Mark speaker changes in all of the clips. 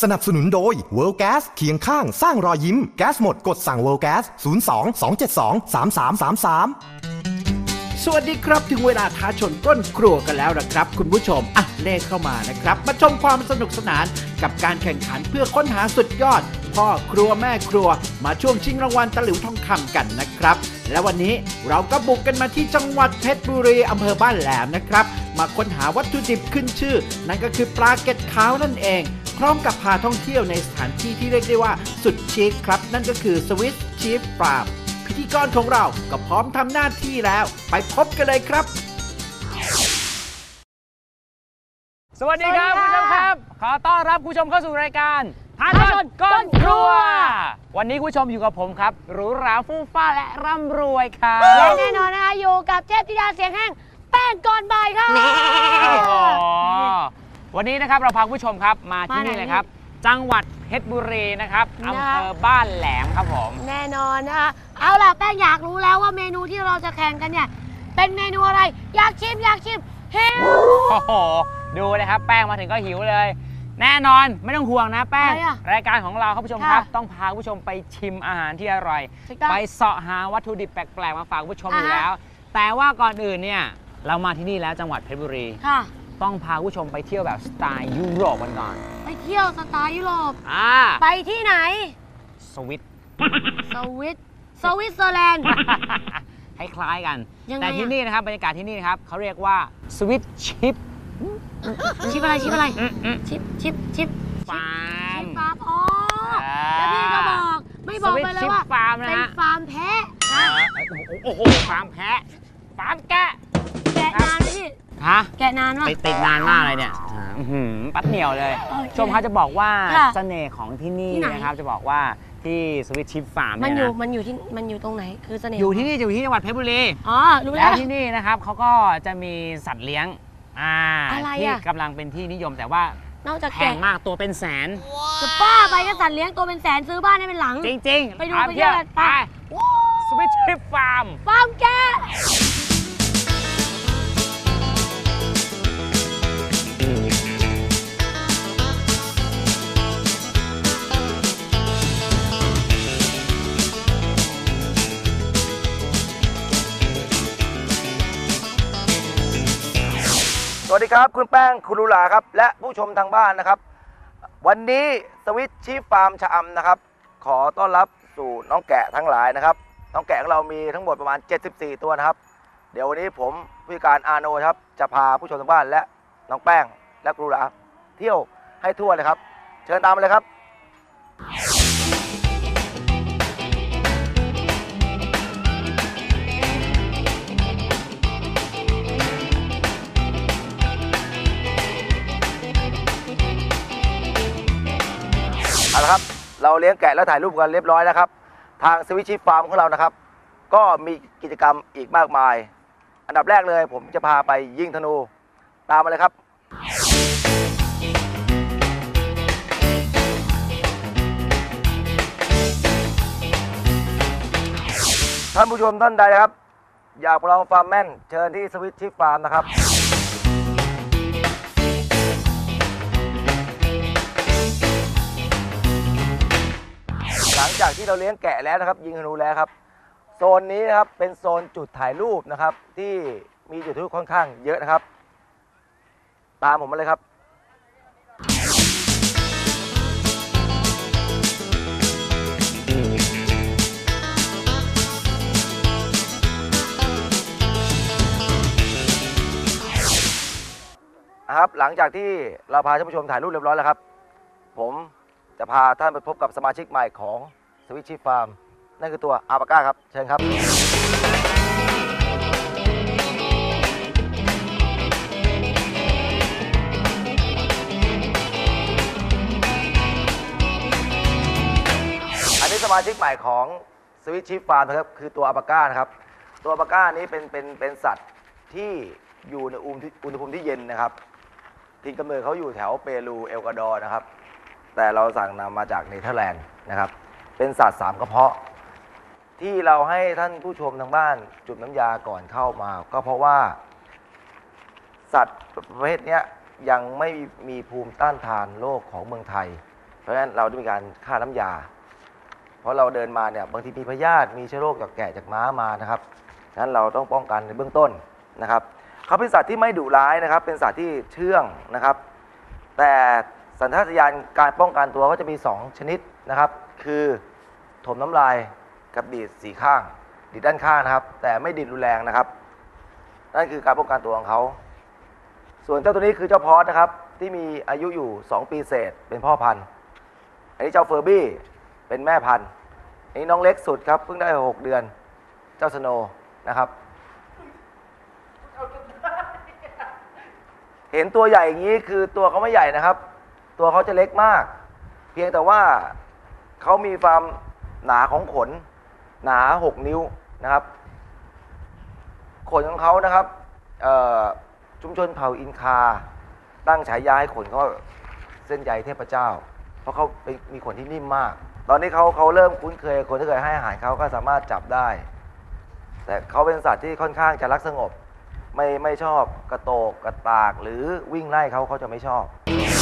Speaker 1: สนับสนุนโดย World Gas เคียงข้างสร้างรอยยิ้มแก๊สหมดกดสั่ง World Gas 02 272 3333
Speaker 2: สวัสดีครับถึงเวลาท้าชนก้นครัวกันแล้วนะครับคุณผู้ชมเลขเข้ามานะครับมาชมความสนุกสนานกับการแข่งขันเพื่อค้นหาสุดยอดพ่อครัวแม่ครัวมาช่วงชิงรางวัลตะหลิวทองคำกันนะครับและวันนี้เราก็บุกกันมาที่จังหวัดเพชรบุรีอำเภอบ้านแหลมนะครับมาค้นหาวัตถุดิบขึ้นชื่อนั่นก็คือปลาเก็ดขาวนั่นเองพร้อมกับพาท่องเที่ยวในสถานที่ที่เรียกได้ว่าสุดชิคครับนั่นก็คือสวิสชีฟฟาร์มพิธีกรของเราก็พร้อมทำหน้าที่แล้วไปพบกันเลยครับ
Speaker 3: สวัสดีครับคุณผู้ชมครับขอต้อนรับคุณผู้ชมเข้าสู่รายการท้าชนก้นครัววันนี้คุณผู้ชมอยู่กับผมครับหรูหราฟู่ฟ้าและร่ำรวยครับ
Speaker 4: และแน่นอนนะคะอยู่กับเทพธิดาเสียงแห้งแป้งก่อนบ่ายครับ
Speaker 3: วันนี้นะครับเราพาคุณผู้ชมครับมาที่นี่เลยครับจังหวัดเพชรบุรีนะครับอำเภอบ้านแหลมครับผม
Speaker 4: แน่นอนนะคะเอาล่ะแป้งอยากรู้แล้วว่าเมนูที่เราจะแข่งกันเนี่ยเป็นเมนูอะไรอยากชิมหิว
Speaker 3: โอ้โหดูเลยครับแป้งมาถึงก็หิวเลยแน่นอนไม่ต้องห่วงนะแป้งรายการของเราครับผู้ชมครับต้องพาผู้ชมไปชิมอาหารที่อร่อยไปเสาะหาวัตถุดิบแปลกๆมาฝากผู้ชมอยู่แล้วแต่ว่าก่อนอื่นเนี่ยเรามาที่นี่แล้วจังหวัดเพชรบุรีต้องพาผู้ชมไปเที่ยวแบบสไตล์ยุโรปกันก่อน
Speaker 4: ไปเที่ยวสไตล์ยุโรปไปที่ไหน
Speaker 3: สวิต
Speaker 4: เซอร์แลนด์
Speaker 3: คล้ายๆกันแต่ที่นี่นะครับบรรยากาศที่นี่นะครับเขาเรียกว่าสวิตชิป
Speaker 4: อะไรชิป
Speaker 3: ฟาร์ม
Speaker 4: อ๋อแล้วพี่ก็บอกไม่บอกไปเลยว่าเป็นฟาร์มแพะ
Speaker 3: โอ้โหฟาร์มแพะฟาร์มแกะ
Speaker 4: นานไหมพี่แกะนานวะ
Speaker 3: ติดนานมากเลยเนี่ยปัดเหนียวเลยชมเขาจะบอกว่าเสน่ห์ของที่นี่นะครับจะบอกว่าที่สวิตชิปฟาร์ม
Speaker 4: มันอยู่ตรงไหนคือเสน่ห์
Speaker 3: อยู่ที่นี่อยู่ที่จังหวัดเพชรบุรี
Speaker 4: รู้แล้ว
Speaker 3: ที่นี่นะครับเขาก็จะมีสัตว์เลี้ยงที่กำลังเป็นที่นิยมแต่ว่าน
Speaker 4: อกจาก
Speaker 3: แพงมากตัวเป็นแสน
Speaker 4: จะป้าไปก็สัตว์เลี้ยงตัวเป็นแสนซื้อบ้านให้เป็นหลัง
Speaker 3: จริงๆ
Speaker 4: ไปดูไปเที่ยวกันไป
Speaker 3: สวิตชิปฟาร์ม
Speaker 4: แก
Speaker 5: สวัสดีครับคุณแป้งคุณลูลาครับและผู้ชมทางบ้านนะครับวันนี้สวิตชีฟฟาร์มชะอำนะครับขอต้อนรับสู่น้องแกะทั้งหลายนะครับน้องแกะของเรามีทั้งหมดประมาณ74ตัวนะครับเดี๋ยววันนี้ผมผู้การอาโนครับจะพาผู้ชมทางบ้านและน้องแป้งและคุณลูลาเที่ยวให้ทั่วเลยครับเชิญตามมาเลยครับเอาละครับเราเลี้ยงแกะแล้วถ่ายรูปกันเรียบร้อยนะครับทางสวิตชิฟฟาร์มของเรานะครับก็มีกิจกรรมอีกมากมายอันดับแรกเลยผมจะพาไปยิงธนูตามมาเลยครับท่านผู้ชมท่านใดนะครับอยากลองฟาร์มแม่นเชิญที่สวิตชิฟฟาร์มนะครับหลังจากที่เราเลี้ยงแกะแล้วนะครับยิงธนูแล้วครับโซนนี้นะครับเป็นโซนจุดถ่ายรูปนะครับที่มีจุดถ่ายรูปค่อนข้างเยอะนะครับตามผมมาเลยครับครับหลังจากที่เราพาท่านผู้ชมถ่ายรูปเรียบร้อยแล้วครับผมจะพาท่านไปพบกับสมาชิกใหม่ของสวิตชิฟฟาร์มนั่นคือตัวอาปาก้าครับเชิญครับอันนี้สมาชิกใหม่ของสวิตชิฟฟาร์มนะครับคือตัวอาปาก้านะครับตัวอาปาก้านี้เป็นสัตว์ที่อยู่ในอุณหภูมิที่เย็นนะครับถิ่นกำเนิดเขาอยู่แถวเปรูเอลกวาดอร์นะครับแต่เราสั่งนำมาจากเนเธอร์แลนด์นะครับเป็นสัตว์3กระเพาะที่เราให้ท่านผู้ชมทางบ้านจุ่มน้ำยาก่อนเข้ามาก็เพราะว่าสัตว์ประเภทนี้ยังไม่มีภูมิต้านทานโรคของเมืองไทยเพราะฉะนั้นเราต้องมีการฆ่าน้ำยาเพราะเราเดินมาเนี่ยบางทีมีพยาธิมีเชื้อโรคจากแกะจากม้ามานะครับฉะนั้นเราต้องป้องกันในเบื้องต้นนะครับเขาเป็นสัตว์ที่ไม่ดุร้ายนะครับเป็นสัตว์ที่เชื่องนะครับแต่สัญชาตญาณการป้องกันตัวก็จะมี2ชนิดนะครับคือถมน้ำลายกับดีดสีข้างดีดด้านข้างนะครับแต่ไม่ดีดรุนแรงนะครับนั่นคือการป้องกันตัวของเขาส่วนเจ้าตัวนี้คือเจ้าพอสนะครับที่มีอายุอยู่2 ปีเศษเป็นพ่อพันธุ์อันนี้เจ้าเฟอร์บี้เป็นแม่พันธุ์อันนี้น้องเล็กสุดครับเพิ่งได้6 เดือนเจ้าสโนว์นะครับเห็นตัวใหญ่อย่างนี้คือตัวเขาไม่ใหญ่นะครับตัวเขาจะเล็กมากเพียงแต่ว่าเขามีความหนาของขนหนา6 นิ้วนะครับขนของเขานะครับชุมชนเผ่าอินคาตั้งฉายาให้ขนเขาเส้นใยเทพเจ้าเพราะเขามีขนที่นิ่มมากตอนนี้เขาเริ่มคุ้นเคยคนที่เคยให้อาหารเขาก็สามารถจับได้แต่เขาเป็นสัตว์ที่ค่อนข้างจะรักสงบไม่ชอบกระโตกกระตากหรือวิ่งไล่เขาจะไม่ชอบ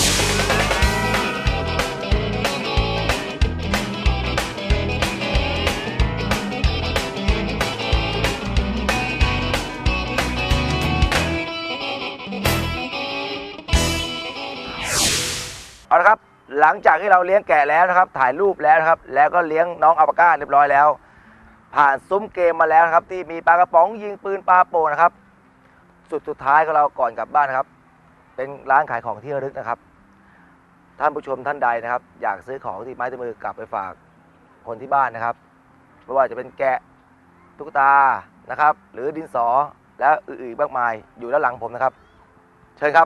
Speaker 5: เอาละครับหลังจากที่เราเลี้ยงแกะแล้วนะครับถ่ายรูปแล้วนะครับแล้วก็เลี้ยงน้องอัลปาก้าเรียบร้อยแล้วผ่านซุ้มเกมมาแล้วนะครับที่มีปลากระป๋องยิงปืนปลาโป่งนะครับสุดท้ายของเราก่อนกลับบ้านนะครับเป็นร้านขายของที่ระลึกนะครับท่านผู้ชมท่านใดนะครับอยากซื้อของที่ไม้ติดมือกลับไปฝากคนที่บ้านนะครับไม่ว่าจะเป็นแกะตุ๊กตานะครับหรือดินสอและอื่นๆมากมายอยู่ด้านหลังผมนะครับเชิญครับ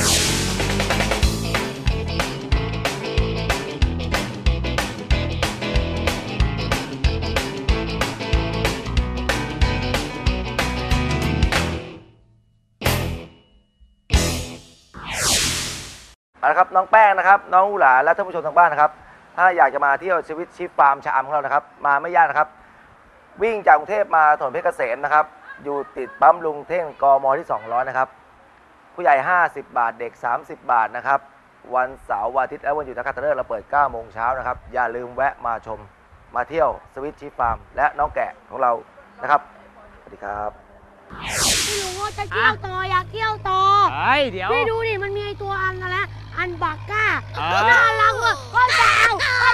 Speaker 5: เอาละครับน้องแป้งนะครับน้องอูหลาและท่านผู้ชมทางบ้านนะครับถ้าอยากจะมาเที่ยวชีวิตชิฟฟาร์มชะอำของเรานะครับมาไม่ยากนะครับวิ่งจากกรุงเทพมาถนนเพชรเกษมนะครับอยู่ติดปั๊มลุงเท่งกมที่200นะครับผู้ใหญ่50 บาทเด็ก30 บาทนะครับวันเสาร์วันอาทิตย์และวันหยุดนักขัตฤกษ์เราเปิด9 โมงเช้านะครับอย่าลืมแวะมาชมมาเที่ยวสวิตชิฟฟาร์มและน้องแกะของเรานะครับสวัสดีครับ
Speaker 4: พี่ลุงว่าจะเที่ยวต่ออยากเที่ยวต่อ
Speaker 3: เดี๋ยว
Speaker 4: พี่ดูดิมันมีไอตัวอันนั่นแหละอันบาก้าน่ารักว่ะก็จะเอา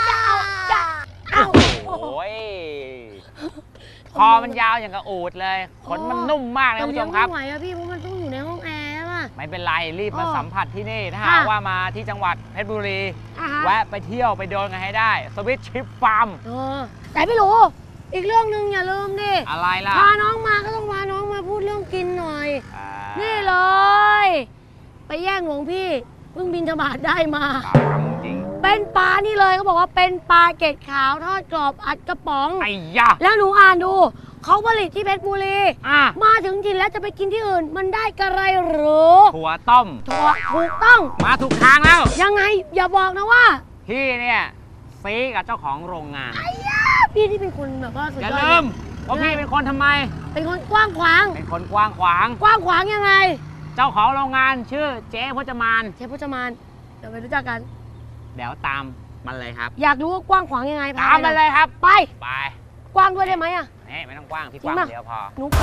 Speaker 3: โอ้ยคอมันยาวอย่างกับอูฐเลยขนมันนุ่มมากเลยคุณผู้ชมครับ
Speaker 4: ไม่ไหวอะพี่เพราะมันต้องอยู่ในห้องแอร์ป่ะ
Speaker 3: ไม่เป็นไรรีบมาสัมผัสที่นี่ถ้าหากว่ามาที่จังหวัดเพชรบุรีแวะไปเที่ยวไปโดนกันให้ได้สวิตชิฟฟาร์ม
Speaker 4: แต่พี่รู้อีกเรื่องหนึ่งอย่าลืมดิ
Speaker 3: อะไรล่ะ
Speaker 4: พาน้องมาก็ต้องพาน้องมาพูดเรื่องกินหน่อยนี่เลย ไปแย่งหลวงพี่เพิ่งบินธบาตได้มาเป็นปลานี่เลยเขาบอกว่าเป็นปลาเกล็ดขาวทอดกรอบอัดกระป๋อง
Speaker 3: ไอ้ยะ
Speaker 4: แล้วหนูอ่านดูเขาผลิตที่เพชรบุรีมาถึงถิ่นแล้วจะไปกินที่อื่นมันได้กระไรหรือ
Speaker 3: ถั่วต้ม
Speaker 4: ถูกต้อง
Speaker 3: มาถูกทางแล้ว
Speaker 4: ยังไงอย่าบอกนะว่า
Speaker 3: พี่เนี่ยซีกับเจ้าของโรงงาน
Speaker 4: ไอ้ยะพี่ที่เป็นคนแบบว่าสุดยอด
Speaker 3: อย่าลืมว่าพี่เป็นคนทำไม
Speaker 4: เป็นคนกว้างขวาง
Speaker 3: เป็นคนกว้างขวาง
Speaker 4: ยังไง
Speaker 3: เจ้าของโรงงานชื่อเจ๊พจมาน
Speaker 4: เดี๋ยวไปรู้จักกัน
Speaker 3: เดี๋ยวตามมันเลยครับ
Speaker 4: อยากรู้ว่ากว้างขวางยังไง
Speaker 3: ตามมันเลยครับ
Speaker 4: ไปกว้างด้วยได้ไหมอะ
Speaker 3: นี่ไม่ต้องกว้างพี่กว้างเดียวพอ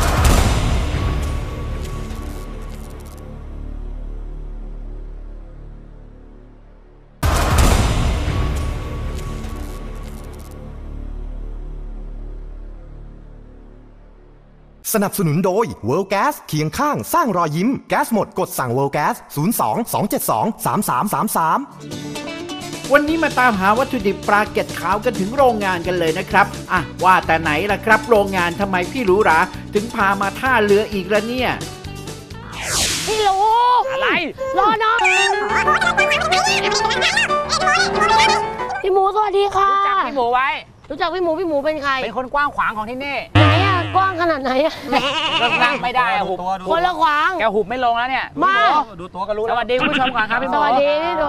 Speaker 1: สนับสนุนโดย World Gas เคียงข้างสร้างรอยยิ้มแก๊สหมดกดสั่ง World Gas 02-272-3333
Speaker 2: วันนี้มาตามหาวัตถุดิบปลาเกล็ดขาวกันถึงโรงงานกันเลยนะครับว่าแต่ไหนล่ะครับโรงงานทำไมพี่หรูหราถึงพามาท่าเรืออีกละเนี่ย
Speaker 4: พี่หรู
Speaker 3: อะไร
Speaker 4: รอน้องพี่หมูสวัสดีค่ะ
Speaker 3: รู้จักพี่หมูไว้
Speaker 4: รู้จักพี่หมูเป็นใคร
Speaker 3: เป็นคนกว้างขวางของที่นี่
Speaker 4: ไหนอะกว้างขนาดไหนอะ
Speaker 3: ก็นั่งไม่ได้หุบ
Speaker 4: คนละขวาง
Speaker 3: แกหุบไม่ลงแล้วเนี่ย
Speaker 4: มา
Speaker 3: ดูตัวก็รู้สวัสดีคุณผู้ชมก่อนครับพี่หมู
Speaker 4: สวัสดีนี่ดู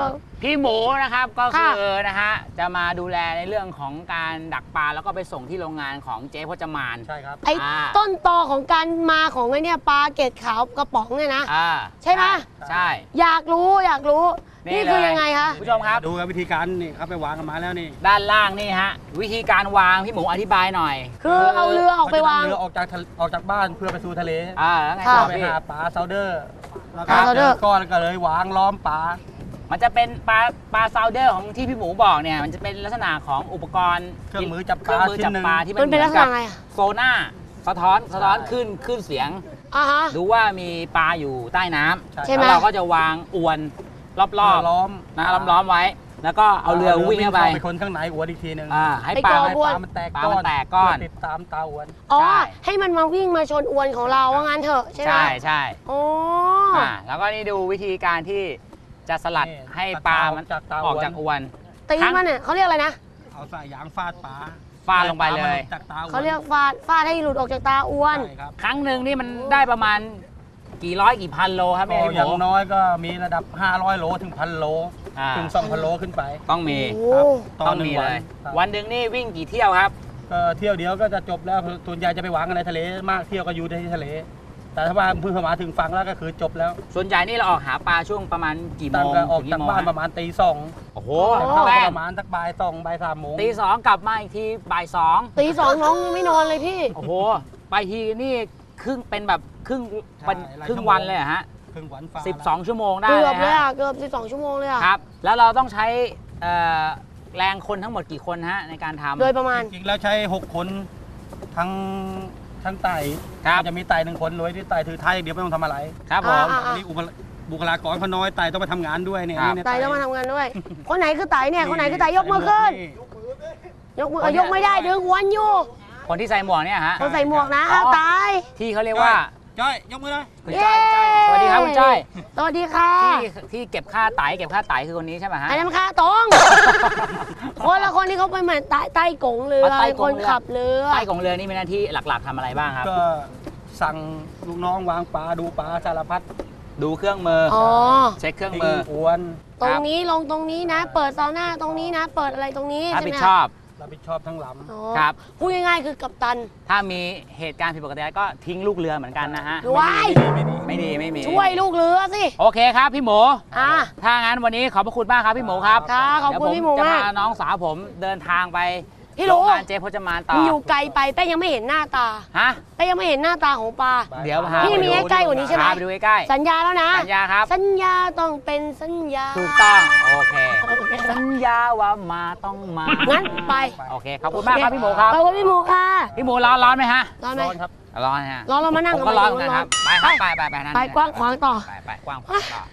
Speaker 3: พี่หมูนะครับก็คือนะฮะจะมาดูแลในเรื่องของการดักปลาแล้วก็ไปส่งที่โรงงานของเจ๊พจมาน
Speaker 6: ใช่ครับ
Speaker 4: ไอ้ต้นตอของการมาของไอ้เนี่ยปลาเกตขาวกระป๋องเนี่ยนะใช่ไหม
Speaker 3: ใช่
Speaker 4: อยากรู้นี่คือยังไงคะ
Speaker 3: ผู้ชมครับ
Speaker 6: ดูกันวิธีการนี่ครับไปวางกันมาแล้วนี่
Speaker 3: ด้านล่างนี่ฮะวิธีการวางพี่หมูอธิบายหน่อย
Speaker 4: คือเอาเรือออกไปวาง
Speaker 6: เรือออกจากบ้านเพื่อไปสู่ทะเล
Speaker 3: แล้วไงต่อ
Speaker 6: ไปหาปลาซาวเดอร์แล้ว
Speaker 4: ก็
Speaker 6: ก้อนก็เลยวางล้อมปลา
Speaker 3: มันจะเป็นปลาซาวเดอร์ของที่พี่หมูบอกเนี่ยมันจะเป็นลักษณะของอุปกรณ์
Speaker 6: เครื่องมือจับปลา
Speaker 3: ที่มันเป็นลักษณะโซน่าสะท้อนขึ้นเสียงดูว่ามีปลาอยู่ใต้น้ำแล้วเราก็จะวางอวนรอบ
Speaker 6: ล้อม
Speaker 3: นะล้อมไว้แล้วก็เอาเรือวิ่งเข้าไป
Speaker 6: คนข้างในอวนอีกทีนึง
Speaker 3: ให้ปลา
Speaker 6: มันแตก
Speaker 3: ก้อน
Speaker 6: ติดตามตาอวน
Speaker 4: ให้มันมาวิ่งมาชนอวนของเราว่างั้นเถอะใช่ไหม
Speaker 3: ใช่แล้วก็นี่ดูวิธีการที่จะสลัดให้ปลามันออกจากอวน
Speaker 4: ตีมันเนี่ยเขาเรียกอะไรนะ
Speaker 6: เอาสายยางฟาดปลา
Speaker 3: ลงไปเลย
Speaker 4: เขาเรียกฟาดให้หลุดออกจากตาอวน
Speaker 3: ครั้งหนึ่งนี่มันได้ประมาณกี่ร้อยกี่พันโลครับแม่พี่หมู
Speaker 6: อย่างน้อยก็มีระดับ500โลถึง1,000โลถึง2,000โลขึ้นไป
Speaker 3: ต้องมีต้องมีเลยวันหนึ่งนี่วิ่งกี่เที่ยวครับ
Speaker 6: ก็เที่ยวเดียวก็จะจบแล้วส่วนใหญ่จะไปวางกันในทะเลมากเที่ยวก็อยู่ในทะเลแต่ถ้าว่าเพิ่งมาถึงฝั่งแล้วก็คือจบแล้ว
Speaker 3: ส่วนใหญ่นี่เราออกหาปลาช่วงประมาณกี่โมง
Speaker 6: ออกจากบ้านประมาณตี 2
Speaker 3: โอ้โห
Speaker 6: ประมาณสักบ่าย 2บ่าย 3 โมง
Speaker 3: ตี 2กลับมาอีกทีบ่าย 2
Speaker 4: ตี 2น้องยังไม่นอนเลยพี่
Speaker 3: โอ้โหไปทีนี่ครึ่งเป็นแบบครึ่งวันเลยฮะ
Speaker 6: ครึ่งวัน
Speaker 3: 12 ชั่วโมงได้
Speaker 4: เกือบเลยเกือบ12 ชั่วโมงเลย
Speaker 3: ครับแล้วเราต้องใช้แรงคนทั้งหมดกี่คนฮะในการทำ
Speaker 4: โดยประมาณ
Speaker 6: จริงๆแล้วใช้6คนทั้งไต่จะมีไต่1 คนโดยที่ไต่ถือท้ายเดียวไม่ต้องทำอะไร
Speaker 3: ครับผม
Speaker 6: นี่บุคลากรเขาน้อยไต่ต้องไปทำงานด้วยเนี่ย
Speaker 4: ไต่ต้องมาทำงานด้วยคนไหนคือไต่เนี่ยคนไหนคือไต่ยกมือขึ้นยกมือยกไม่ได้ดึงวันอยู่
Speaker 3: คนที่ใส่หมวกเนี่ยฮะ
Speaker 4: คนใส่หมวกนะตาย
Speaker 3: ที่เขาเรียกว่า
Speaker 6: จ้อยยกมือเลย
Speaker 3: คุณจ้อยสวัสดีครับคุณจ้อย
Speaker 4: สวัสดีค่ะ
Speaker 3: ที่เก็บค่าไต่คือคนนี้ใช่ไหมฮะ
Speaker 4: อันนั้นค่าตรงคนละคนที่เขาไปเหมือนใต้กงเรือคนขับเรือ
Speaker 3: ใต้กงเรือนี่มีหน้าที่หลักๆทำอะไรบ้างครับ
Speaker 6: ก็สั่งลูกน้องวางปลาดูปลาสารพัด
Speaker 3: ดูเครื่องมือเช็คเครื่องมือ
Speaker 6: อวน
Speaker 4: ตรงนี้ลงตรงนี้นะเปิดซาวน่าตรงนี้นะเปิดอะไรตรงนี้
Speaker 3: รับผิดชอบ
Speaker 6: ทั้งล
Speaker 3: ำครับ
Speaker 4: พูดง่ายๆคือกัปตัน
Speaker 3: ถ้ามีเหตุการณ์ผิดปกติก็ทิ้งลูกเรือเหมือนกันนะฮะไม่มี
Speaker 4: ช่วยลูกเรือสิ
Speaker 3: โอเคครับพี่หมูถ้างั้นวันนี้ขอบพระคุณมากครับพี่หมูครับ
Speaker 4: ขอบคุณพี่หมู
Speaker 3: มาก
Speaker 4: จะ
Speaker 3: พาน้องสาวผมเดินทางไป
Speaker 4: พี่รู้
Speaker 3: งานเจ๊พจมานต่อ
Speaker 4: อยู่ไกลไปแป้ยังไม่เห็นหน้าตาแป้ยังไม่เห็นหน้าตาของปลา
Speaker 3: เดี๋ยว
Speaker 4: พี่มีใกล้กว่านี้ใช่ไหม
Speaker 3: ไปดูใกล้
Speaker 4: สัญญาแล้วนะ
Speaker 3: สัญญาครับ
Speaker 4: สัญญาต้องเป็นสัญญา
Speaker 3: ถูกต้องโอเคสัญญาว่ามาต้องมา
Speaker 4: งั้นไป
Speaker 3: โอเคขอบคุณมากครับพี่หมูครับ
Speaker 4: ขอบคุณพี่หมูค่ะ
Speaker 3: พี่หมูร้อนไหมฮะ
Speaker 4: ร้อนไหม
Speaker 6: ครับ
Speaker 3: ร้อนฮะ
Speaker 4: ร้อนเรามานั่ง
Speaker 3: กันก็ร้อนกันครับไป
Speaker 4: กว้างขวางต่อ
Speaker 3: ไปกว้างขวางต่อ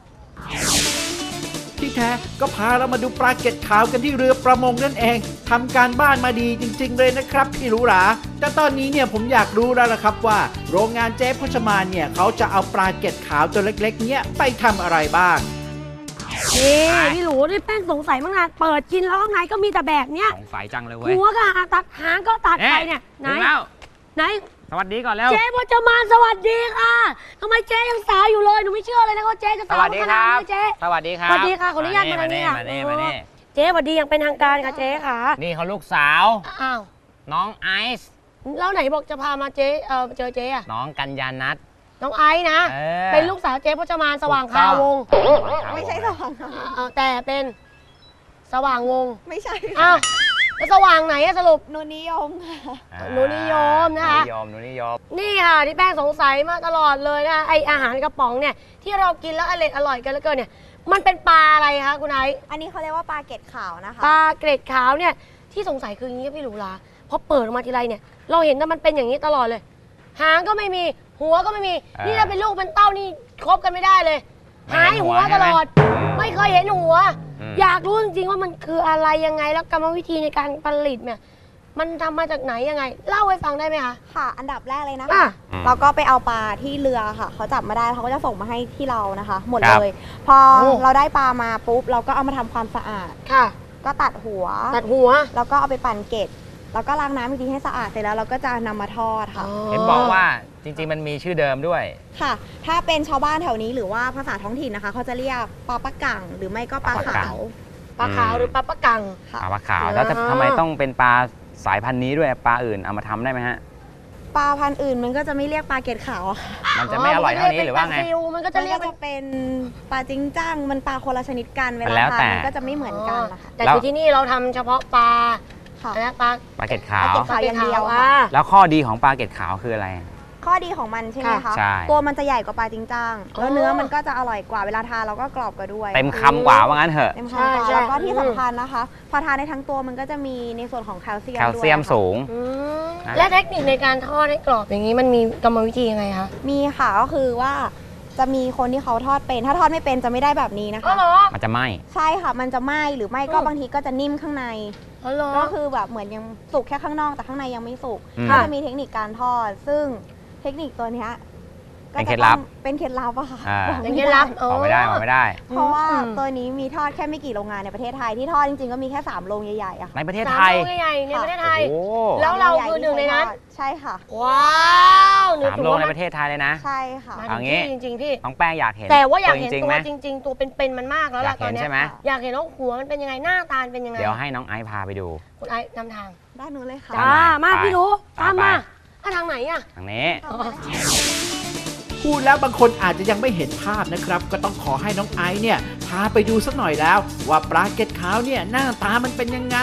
Speaker 2: ที่แท้ก็พาเรามาดูปลาเก็ดขาวกันที่เรือประมงนั่นเองทำการบ้านมาดีจริงๆเลยนะครับพี่รู้หราแต่ตอนนี้เนี่ยผมอยากรู้แล้วล่ะครับว่าโรงงานเจ๊พจมานเนี่ยเขาจะเอาปลาเก็ดขาวตัวเล็กๆเนี่ยไปทำอะไรบ้าง
Speaker 4: พี่หลูนี่แป้งสงสัยมากนะเปิดกินแล้วข้างในก็มีแต่แบบเนี้ย
Speaker 3: สงสัยจังเลยเว้ย
Speaker 4: หัวก็ตัดหางก็ตัดไปเนี่ยไหน
Speaker 3: สวัสดีก่อนแล้ว
Speaker 4: เจ๊พจมานสวัสดีค่ะทำไมเจ๊ยังสาวอยู่เลยหนูไม่เชื่อเลยนะว่าเจ๊จะสาวขนาดนี้เจ๊
Speaker 3: สวัสดีครับ
Speaker 4: สวัสดีค่ะขออนุญาตมาทางนี้ค่ะเจ๊สวัสดีอย่างเป็นทางการค่ะเจ๊ค่ะ
Speaker 3: นี่เขาลูกสาวน้องไอซ์
Speaker 4: แล้วไหนบอกจะพามาเจ๊เจอเจ๊อะ
Speaker 3: น้องกัญญานัท
Speaker 4: น้องไอซ์นะเป็นลูกสาวเจ๊พจมานสว่างคาวง
Speaker 7: ไม่ใช่สว่าง
Speaker 4: แต่เป็นสว่างวง
Speaker 7: ไม่ใช่
Speaker 4: อ้าวแล้วสว่างไหนสรุป
Speaker 7: หนูนิยมค่ะ
Speaker 4: หนูนิยมนะคะ
Speaker 3: หนูนิยม
Speaker 4: นี่ค่ะที่แป้งสงสัยมาตลอดเลยนะไออาหารกระป๋องเนี่ยที่เรากินแล้วอร่อยกันเหลือเกินเนี่ยมันเป็นปลาอะไรคะคุณไอซ์
Speaker 7: อันนี้เขาเรียกว่าปลาเกล็ดขาวนะคะ
Speaker 4: ปลาเกล็ดขาวเนี่ยที่สงสัยคืออย่างนี้พี่หลูลาพอเปิดออกมาทีไรเนี่ยเราเห็นว่ามันเป็นอย่างนี้ตลอดเลยหางก็ไม่มีหัวก็ไม่มีนี่ถ้าเป็นลูกเป็นเต้านี่คบกันไม่ได้เลยหายหัวตลอดไม่เคยเห็นหัวอยากรู้จริงๆว่ามันคืออะไรยังไงแล้วกรรมวิธีในการผลิตเนี่ยมันทำมาจากไหนยังไงเล่าให้ฟังได้ไหมคะ
Speaker 7: ค่ะอันดับแรกเลยนะคะเราก็ไปเอาปลาที่เรือค่ะเขาจับมาได้เขาก็จะส่งมาให้ที่เรานะคะหมดเลยพอเราได้ปลามาปุ๊บเราก็เอามาทำความสะอาด
Speaker 4: ค่ะ
Speaker 7: ก็ตัดหัว
Speaker 4: แล้วก็
Speaker 7: เอาไปปั่นเกล็ดแล้วก็ล้างน้ำดีให้สะอาดเสร็จแล้วเราก็จะนำมาทอดค่ะ
Speaker 3: เห็นบอกว่าจริงๆมันมีชื่อเดิมด้วย
Speaker 7: ค่ะถ้าเป็นชาวบ้านแถวนี้หรือว่าภาษาท้องถิ่นนะคะเขาจะเรียกปลาปะกังหรือไม่ก็ปลาขาว
Speaker 4: ปลาขาวหรือปลาปะกัง
Speaker 3: ปลาขาวแล้วทำไมต้องเป็นปลาสายพันธุ์นี้ด้วยปลาอื่นเอามาทำได้ไหมฮะ
Speaker 7: ปลาพันธุ์อื่นมันก็จะไม่เรียกปลาเกล็ดขาว
Speaker 3: มันจะไม่อร่อยเท่านี้หรือว่าไง
Speaker 7: มันก็จะเรียกเป็นปลาจิงจ้างมันปลาคนละชนิดกันเวลาทานมันก็จะไม่เหมือนกันนะคะ
Speaker 4: แต่ที่นี่เราทำเฉพาะปลาและปลา
Speaker 3: เกล็ดขาว
Speaker 7: อย่างเดียว
Speaker 3: แล้วข้อดีของปลาเกล็ดขาวคืออะไร
Speaker 7: ข้อดีของมันใช่ไหมคะตัวมันจะใหญ่กว่าปลาจิงจ้างแล้วเนื้อมันก็จะอร่อยกว่าเวลาทานเราก็กรอบกว่าด้วย
Speaker 3: เต็มคำกว่าว่างั้นเถอะ
Speaker 7: เต็มคำกว่าแล้วก็ที่สำคัญนะคะพอทานในทั้งตัวมันก็จะมีในส่วนของแคลเซียมด้วย
Speaker 3: แคลเซียมสูง
Speaker 4: และเทคนิคในการทอดให้กรอบอย่างนี้มันมีกรรมวิธียังไงคะ
Speaker 7: มีค่ะก็คือว่าจะมีคนที่เขาทอดเป็นถ้าทอดไม่เป็นจะไม่ได้แบบนี้นะคะ
Speaker 3: มันจะไหม้
Speaker 7: ใช่ค่ะมันจะไหม้หรือไม่ก็บางทีก็จะนิ่มข้างในก็คือแบบเหมือนยังสุกแค่ข้างนอกแต่ข้างในยังไม่สุกก็จะมีเทคนิคการทอดซึ่งเทคนิคตัวนี้
Speaker 3: เป็นเคล็ดลับ
Speaker 7: เป็นเคล็ดลับอะค่ะ
Speaker 4: เป็นเคล็ดลับ
Speaker 3: บอกไม่ได้
Speaker 7: เพราะว่าตัวนี้มีทอดแค่ไม่กี่โรงงานในประเทศไทยที่ทอดจริงๆก็มีแค่3โรงใหญ่ๆอะ
Speaker 3: ในประเทศไทย
Speaker 4: 3โรงใหญ่ในประเทศไทยแล้วเราคือหนึ่งในนั้น
Speaker 7: ใช่ค่ะ
Speaker 4: ว้าว
Speaker 3: 3โรงในประเทศไทยเลยนะ
Speaker 7: ใช่ค่ะ
Speaker 3: อย่างงี้
Speaker 4: จริงๆพี่
Speaker 3: น้องแป้งอยากเห็น
Speaker 4: แต่ว่าอยากเห็นตัวจริงๆตัวเป็นๆมันมากแล้วล่ะตอนนี้อยากเห็นน้องหัวมันเป็นยังไงหน้าตาเป็นยังไง
Speaker 3: เดี๋ยวให้น้องไอซ์พาไปดู
Speaker 4: คุณไอซ์นำทาง
Speaker 7: ด้านนู้นเลยค่ะ
Speaker 4: มาพี่รู้ตามมาทางไหนอะ
Speaker 3: ทางนี้
Speaker 2: พูดแล้วบางคนอาจจะยังไม่เห็นภาพนะครับก็ต้องขอให้น้องไอซ์เนี่ยพาไปดูสักหน่อยแล้วว่าปลาเกล็ดขาวเนี่ยหน้าตามันเป็นยังไง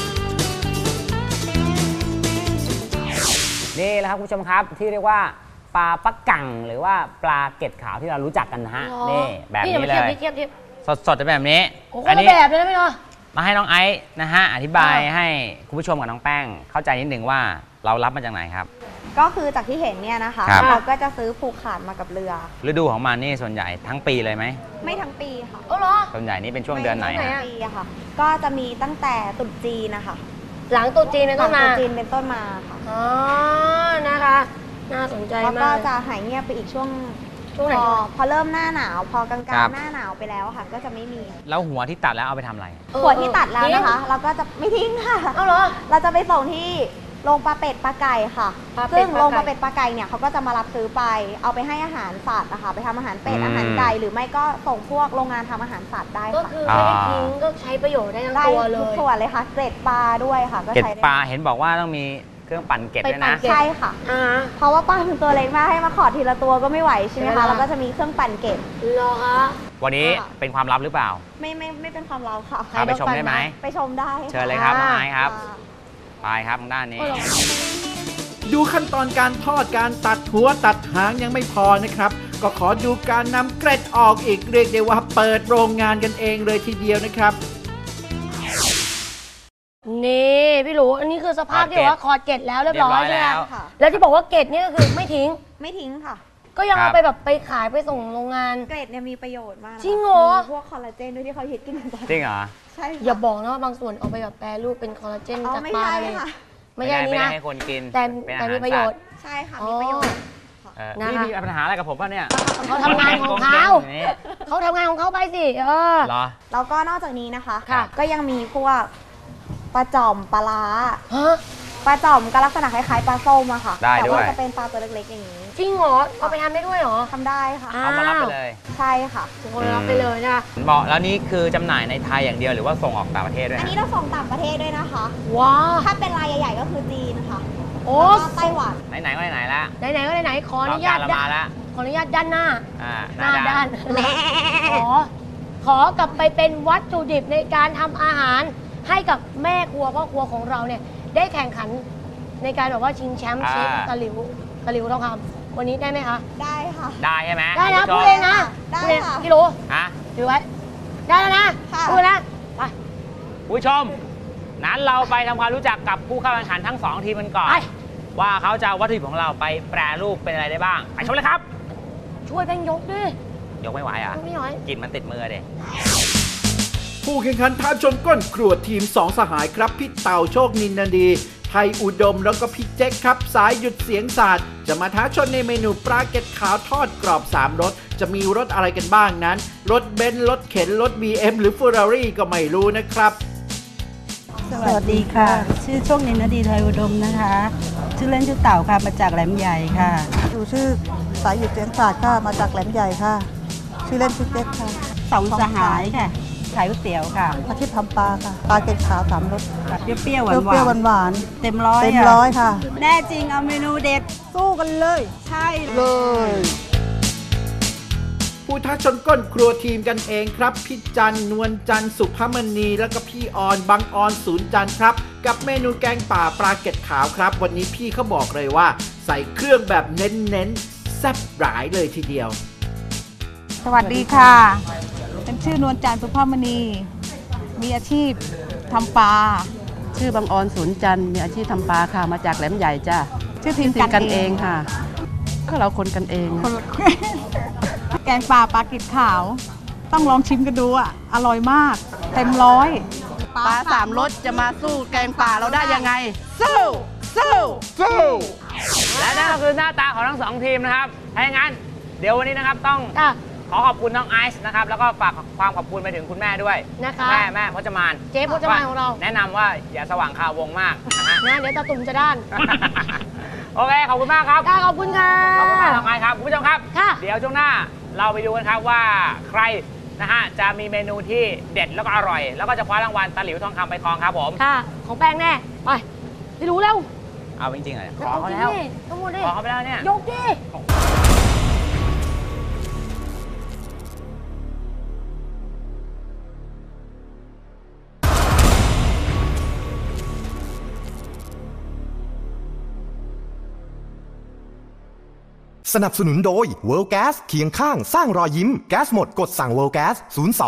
Speaker 3: นี่แหละครับคุณผู้ชมครับที่เรียกว่าปลาปักกังหรือว่าปลาเกล็ดขาวที่เรารู้จักกันนะฮะนี่แบบนี้เลยสดๆจะแบบนี้
Speaker 4: อันนี้แบบเลยนะพี่เนาะ
Speaker 3: มาให้น้องไอซ์นะฮะอธิบายให้คุณผู้ชมกับน้องแป้งเข้าใจนิดนึงว่าเรารับมาจากไหนครับ
Speaker 7: ก็คือจากที่เห็นเนี่ยนะคะเราก็จะซื้อผูกขาดมากับเรือ
Speaker 3: ฤดูของมันนี่ส่วนใหญ่ทั้งปีเลยไหม
Speaker 7: ไม่ทั้งปีค่ะ
Speaker 4: เหรอ
Speaker 3: ส่วนใหญ่นี่เป็นช่วงเดือนไหน
Speaker 7: ปีอะค่ะก็จะมีตั้งแต่ตรุษจีนนะคะ
Speaker 4: หลังตรุษจีนเป็นต้นมา
Speaker 7: ตรุษจีนเป็นต้นมาค่ะ
Speaker 4: อ๋อนะคะน่าสนใจมาก
Speaker 7: แล้วก็จะหายเงียบไปอีกช่วงไหนพอเริ่มหน้าหนาวพอกลางๆหน้าหนาวไปแล้วค่ะก็จะไม่มี
Speaker 3: แล้วหัวที่ตัดแล้วเอาไปทำอะไร
Speaker 7: หัวที่ตัดแล้วนะคะเราก็จะไม่ทิ้งค่ะ
Speaker 4: เอาเหรอ
Speaker 7: เราจะไปส่งที่โรงปลาเป็ดปลาไก่ค่ะซึ่งโรงปลาเป็ดปลาไก่เนี่ยเขาก็จะมารับซื้อไปเอาไปให้อาหารสัตว์นะคะไปทำอาหารเป็ดอาหารไก่หรือไม่ก็ส่งพวกโรงงานทำอาหารสัตว์ได้ค่ะ
Speaker 4: ก็คือไม่ได้ทิ้งก็ใช้ประโยชน์ได้ทั้งตัวเลย
Speaker 7: ทุกส่วนเลยค่ะเกล็ดปลาด้วยค่ะ
Speaker 3: ก็ใช้เกล็ดปลาเห็นบอกว่าต้องมีเครื่องปั่นเกล็ดด้วยนะ
Speaker 7: ใช่ค่ะเพราะว่าปลาเป็นตัวเล็กมากให้มาขอทีละตัวก็ไม่ไหวใช่ไหมคะแล้วก็จะมีเครื่องปั่นเกล็ด
Speaker 4: เหรอคะ
Speaker 3: วันนี้เป็นความลับหรือเปล่า
Speaker 7: ไม่เป็นความลับค่ะ
Speaker 3: ไปชมได้ไหม
Speaker 7: ไปชมได้
Speaker 3: เชิญเลยครับน้องไอซ์ครับไปครับทางด้านนี้
Speaker 2: ดูขั้นตอนการทอดการตัดหัวตัดหางยังไม่พอนะครับก็ขอดูการนำเกล็ดออกอีกเรียกได้ว่าเปิดโรงงานกันเองเลยทีเดียวนะครับ
Speaker 4: นี่พี่หลูอันนี้คือสภาพที่ว่าคอดเกล็ดแล้วเรียบร้อยใช่ไหมแล้วที่บอกว่าเกล็ดนี่ก็คือไม่ทิ้ง
Speaker 7: ค่ะ
Speaker 4: ก็ยังเอาไปแบบไปขายไปส่งโรงงาน
Speaker 7: เกล็ดเนี่ยมีประโยชน์มาก
Speaker 4: จริงเหรอ
Speaker 7: พวกคอลลาเจนด้วยที่เขาฮิตกินกัน
Speaker 3: จริงเหรอ
Speaker 7: ใช่
Speaker 4: อย่าบอกนะว่าบางส่วนเอาไปแบบแปรรูปเป็นคอลลาเจนจากปลาเลยไม่ใช่นี่นะ
Speaker 3: ให้คนกิน
Speaker 4: แต่มีประโยชน์
Speaker 7: ใช่ค่ะมีประโยชน์
Speaker 3: นี่มีปัญหาอะไรกับผมป่ะเนี่ย
Speaker 4: เขาทำงานของเขาทำงานของเขาไปสิ
Speaker 7: แล้วก็นอกจากนี้นะคะก็ยังมีพวกปลาจ่อมปลาล้าปลาจ่อมก็ลักษณะคล้ายๆปลาส้มอะค่ะแต่ว่าจะเป็นปลาตัวเล็กๆอย่างนี้
Speaker 4: จริงเหรอเอาไปทำได้ด้วยเหรอ
Speaker 7: ทำได้ค่ะ
Speaker 3: เอามารับไปเลย
Speaker 7: ใช่ค่ะ
Speaker 4: ทุกคนรับไปเลยนะ
Speaker 3: บอกแล้วนี่คือจำหน่ายในไทยอย่างเดียวหรือว่าส่งออกต่างประเทศด้วย
Speaker 7: อันนี้เราส่งต่างประเทศด้วยนะคะ
Speaker 4: ว้า
Speaker 7: ถ้าเป็นรายใหญ่ๆก็คือจีนค่ะ
Speaker 4: โอ้
Speaker 7: ไต้หวัน
Speaker 3: ไหนๆก็ไหนๆละ
Speaker 4: ไหนๆก็ไหนๆขออนุญาตขออนุญาตด้านหน้าหน้าด้านขอกลับไปเป็นวัตถุดิบในการทำอาหารให้กับแม่ครัวพ่อครัวของเราเนี่ยได้แข่งขันในการแบบว่าชิงแชมป์เชฟตะหลิวทองคำวันนี้ได้ไหมคะ
Speaker 7: ได้ค่ะ
Speaker 3: ได้ใช่ไหม
Speaker 4: ได้นะพูดเองนะ
Speaker 7: ได้ค่ะ
Speaker 4: พี่รู้ดูไว้ได้แล้วนะพูดนะไป
Speaker 3: ผู้ชมนั้นเราไปทำความรู้จักกับผู้เข้าแข่งขันทั้ง2ทีมกันก่อนว่าเขาจะวัตถุดิบของเราไปแปรรูปเป็นอะไรได้บ้างไปชมเลยครับ
Speaker 4: ช่วยแบ่งยกด้วย
Speaker 3: ยกไม่ไหวอ่ะกลิ่นมันติดมือเด็
Speaker 2: ผู้แข่งขันท้าชนก้นครัวทีม2สหายครับพี่เต่าโชคนินนาดีไทยอุดมแล้วก็พี่เจ๊กครับสายหยุดเสียงศาสตร์จะมาท้าชนในเมนูปลาเกล็ดขาวทอดกรอบ3รสจะมีรสอะไรกันบ้างนั้นรสเบนซ์รสเข็นรส BM หรือ Ferrari ก็ไม่รู้นะครับ
Speaker 8: สวัสดีค่ะ ชื่อโชคนินดีไทยอุดมนะคะ ชื่อเล่นชื่อเต่าค่ะมาจากแหลมใหญ่ค่ะ
Speaker 9: อยู่ชื่อสายหยุดเสียงศาสตร์ค่ะมาจากแหลมใหญ่ค่ะ ชื่อเล่นชื่อเจ๊กค่ะ
Speaker 8: สองสหายค่ะขายก๋วยเตี๋ยวค่ะ
Speaker 9: อาชีพทำปลาค่ะปลาเกล็ดขาว3 รส
Speaker 8: เปรี้ยวๆห
Speaker 9: เปรี้ยว
Speaker 8: วาน
Speaker 9: หวาน
Speaker 8: ๆเต็มร้อย
Speaker 9: เต็มร้อยค่ะ
Speaker 8: แน่จริงเอาเมนูเด็ด
Speaker 9: สู้กันเลย
Speaker 8: ใช่
Speaker 9: เลย
Speaker 2: ผู้ท้าชนก้นครัวทีมกันเองครับพี่จันนวลจันสุภมณีแล้วก็พี่ออนบางออนศูนย์จันครับกับเมนูแกงป่าปลาเกล็ดขาวครับวันนี้พี่เขาบอกเลยว่าใส่เครื่องแบบเน้นๆแซ่บหลายเลยทีเดียว
Speaker 10: สวัสดีค่ะ เป็นชื่อนวลจันทร์สุภาพมณี มีอาชีพทำปลา
Speaker 11: ชื่อบางออนศูนย์จันทร์มีอาชีพทำปลาค่ะ มาจากแหลมใหญ่จ้ะ
Speaker 10: ชื่อทีม
Speaker 11: กันเองค่ะก็เราคนกันเอง
Speaker 10: แกงปลาปลากิดขาว ต้องลองชิมกันดูอ่ะ อร่อยมาก เต็มร้อย
Speaker 11: ปลา3 รสจะมาสู้แกงป่าเราได้ยังไง สู้
Speaker 3: และนั่นก็คือหน้าตาของทั้ง2 ทีมนะครับถ้าอย่างนั้นเดี๋ยววันนี้นะครับต้องขอขอบคุณน้องไอซ์นะครับแล้วก็ฝากความขอบคุณไปถึงคุณแม่ด้วยนะคะแม่พจมาน
Speaker 4: เจ๊พจมานของเรา
Speaker 3: แนะนำว่าอย่าสว่างคาวงมากนะฮะ
Speaker 4: นะเดี๋ยวตาตุ่มจะด้าน
Speaker 3: โอเคขอบคุณมากครับ
Speaker 4: ขอบคุณค่ะ
Speaker 3: ขอบคุณมากน้องไอซ์ครับคุณผู้ชมครับ
Speaker 4: ค่ะ
Speaker 3: เดี๋ยวช่วงหน้าเราไปดูกันครับว่าใครนะฮะจะมีเมนูที่เด็ดแล้วก็อร่อย แล้วก็จะคว้ารางวัลตะหลิวทองคำไปครองครับผม
Speaker 4: ค่ะ ของแป้งแน่ ไปไม่รู้แล้ว
Speaker 3: เอาจริงๆเลยขอเขาแล้ว
Speaker 4: ต้องมูดิ
Speaker 3: ขอเขาไปแล้วเนี่ย
Speaker 4: ยกดิ
Speaker 1: สนับสนุนโดย World Gas เคียงข้างสร้างรอยยิ้มแก๊สหมดกดสั่ง World Gas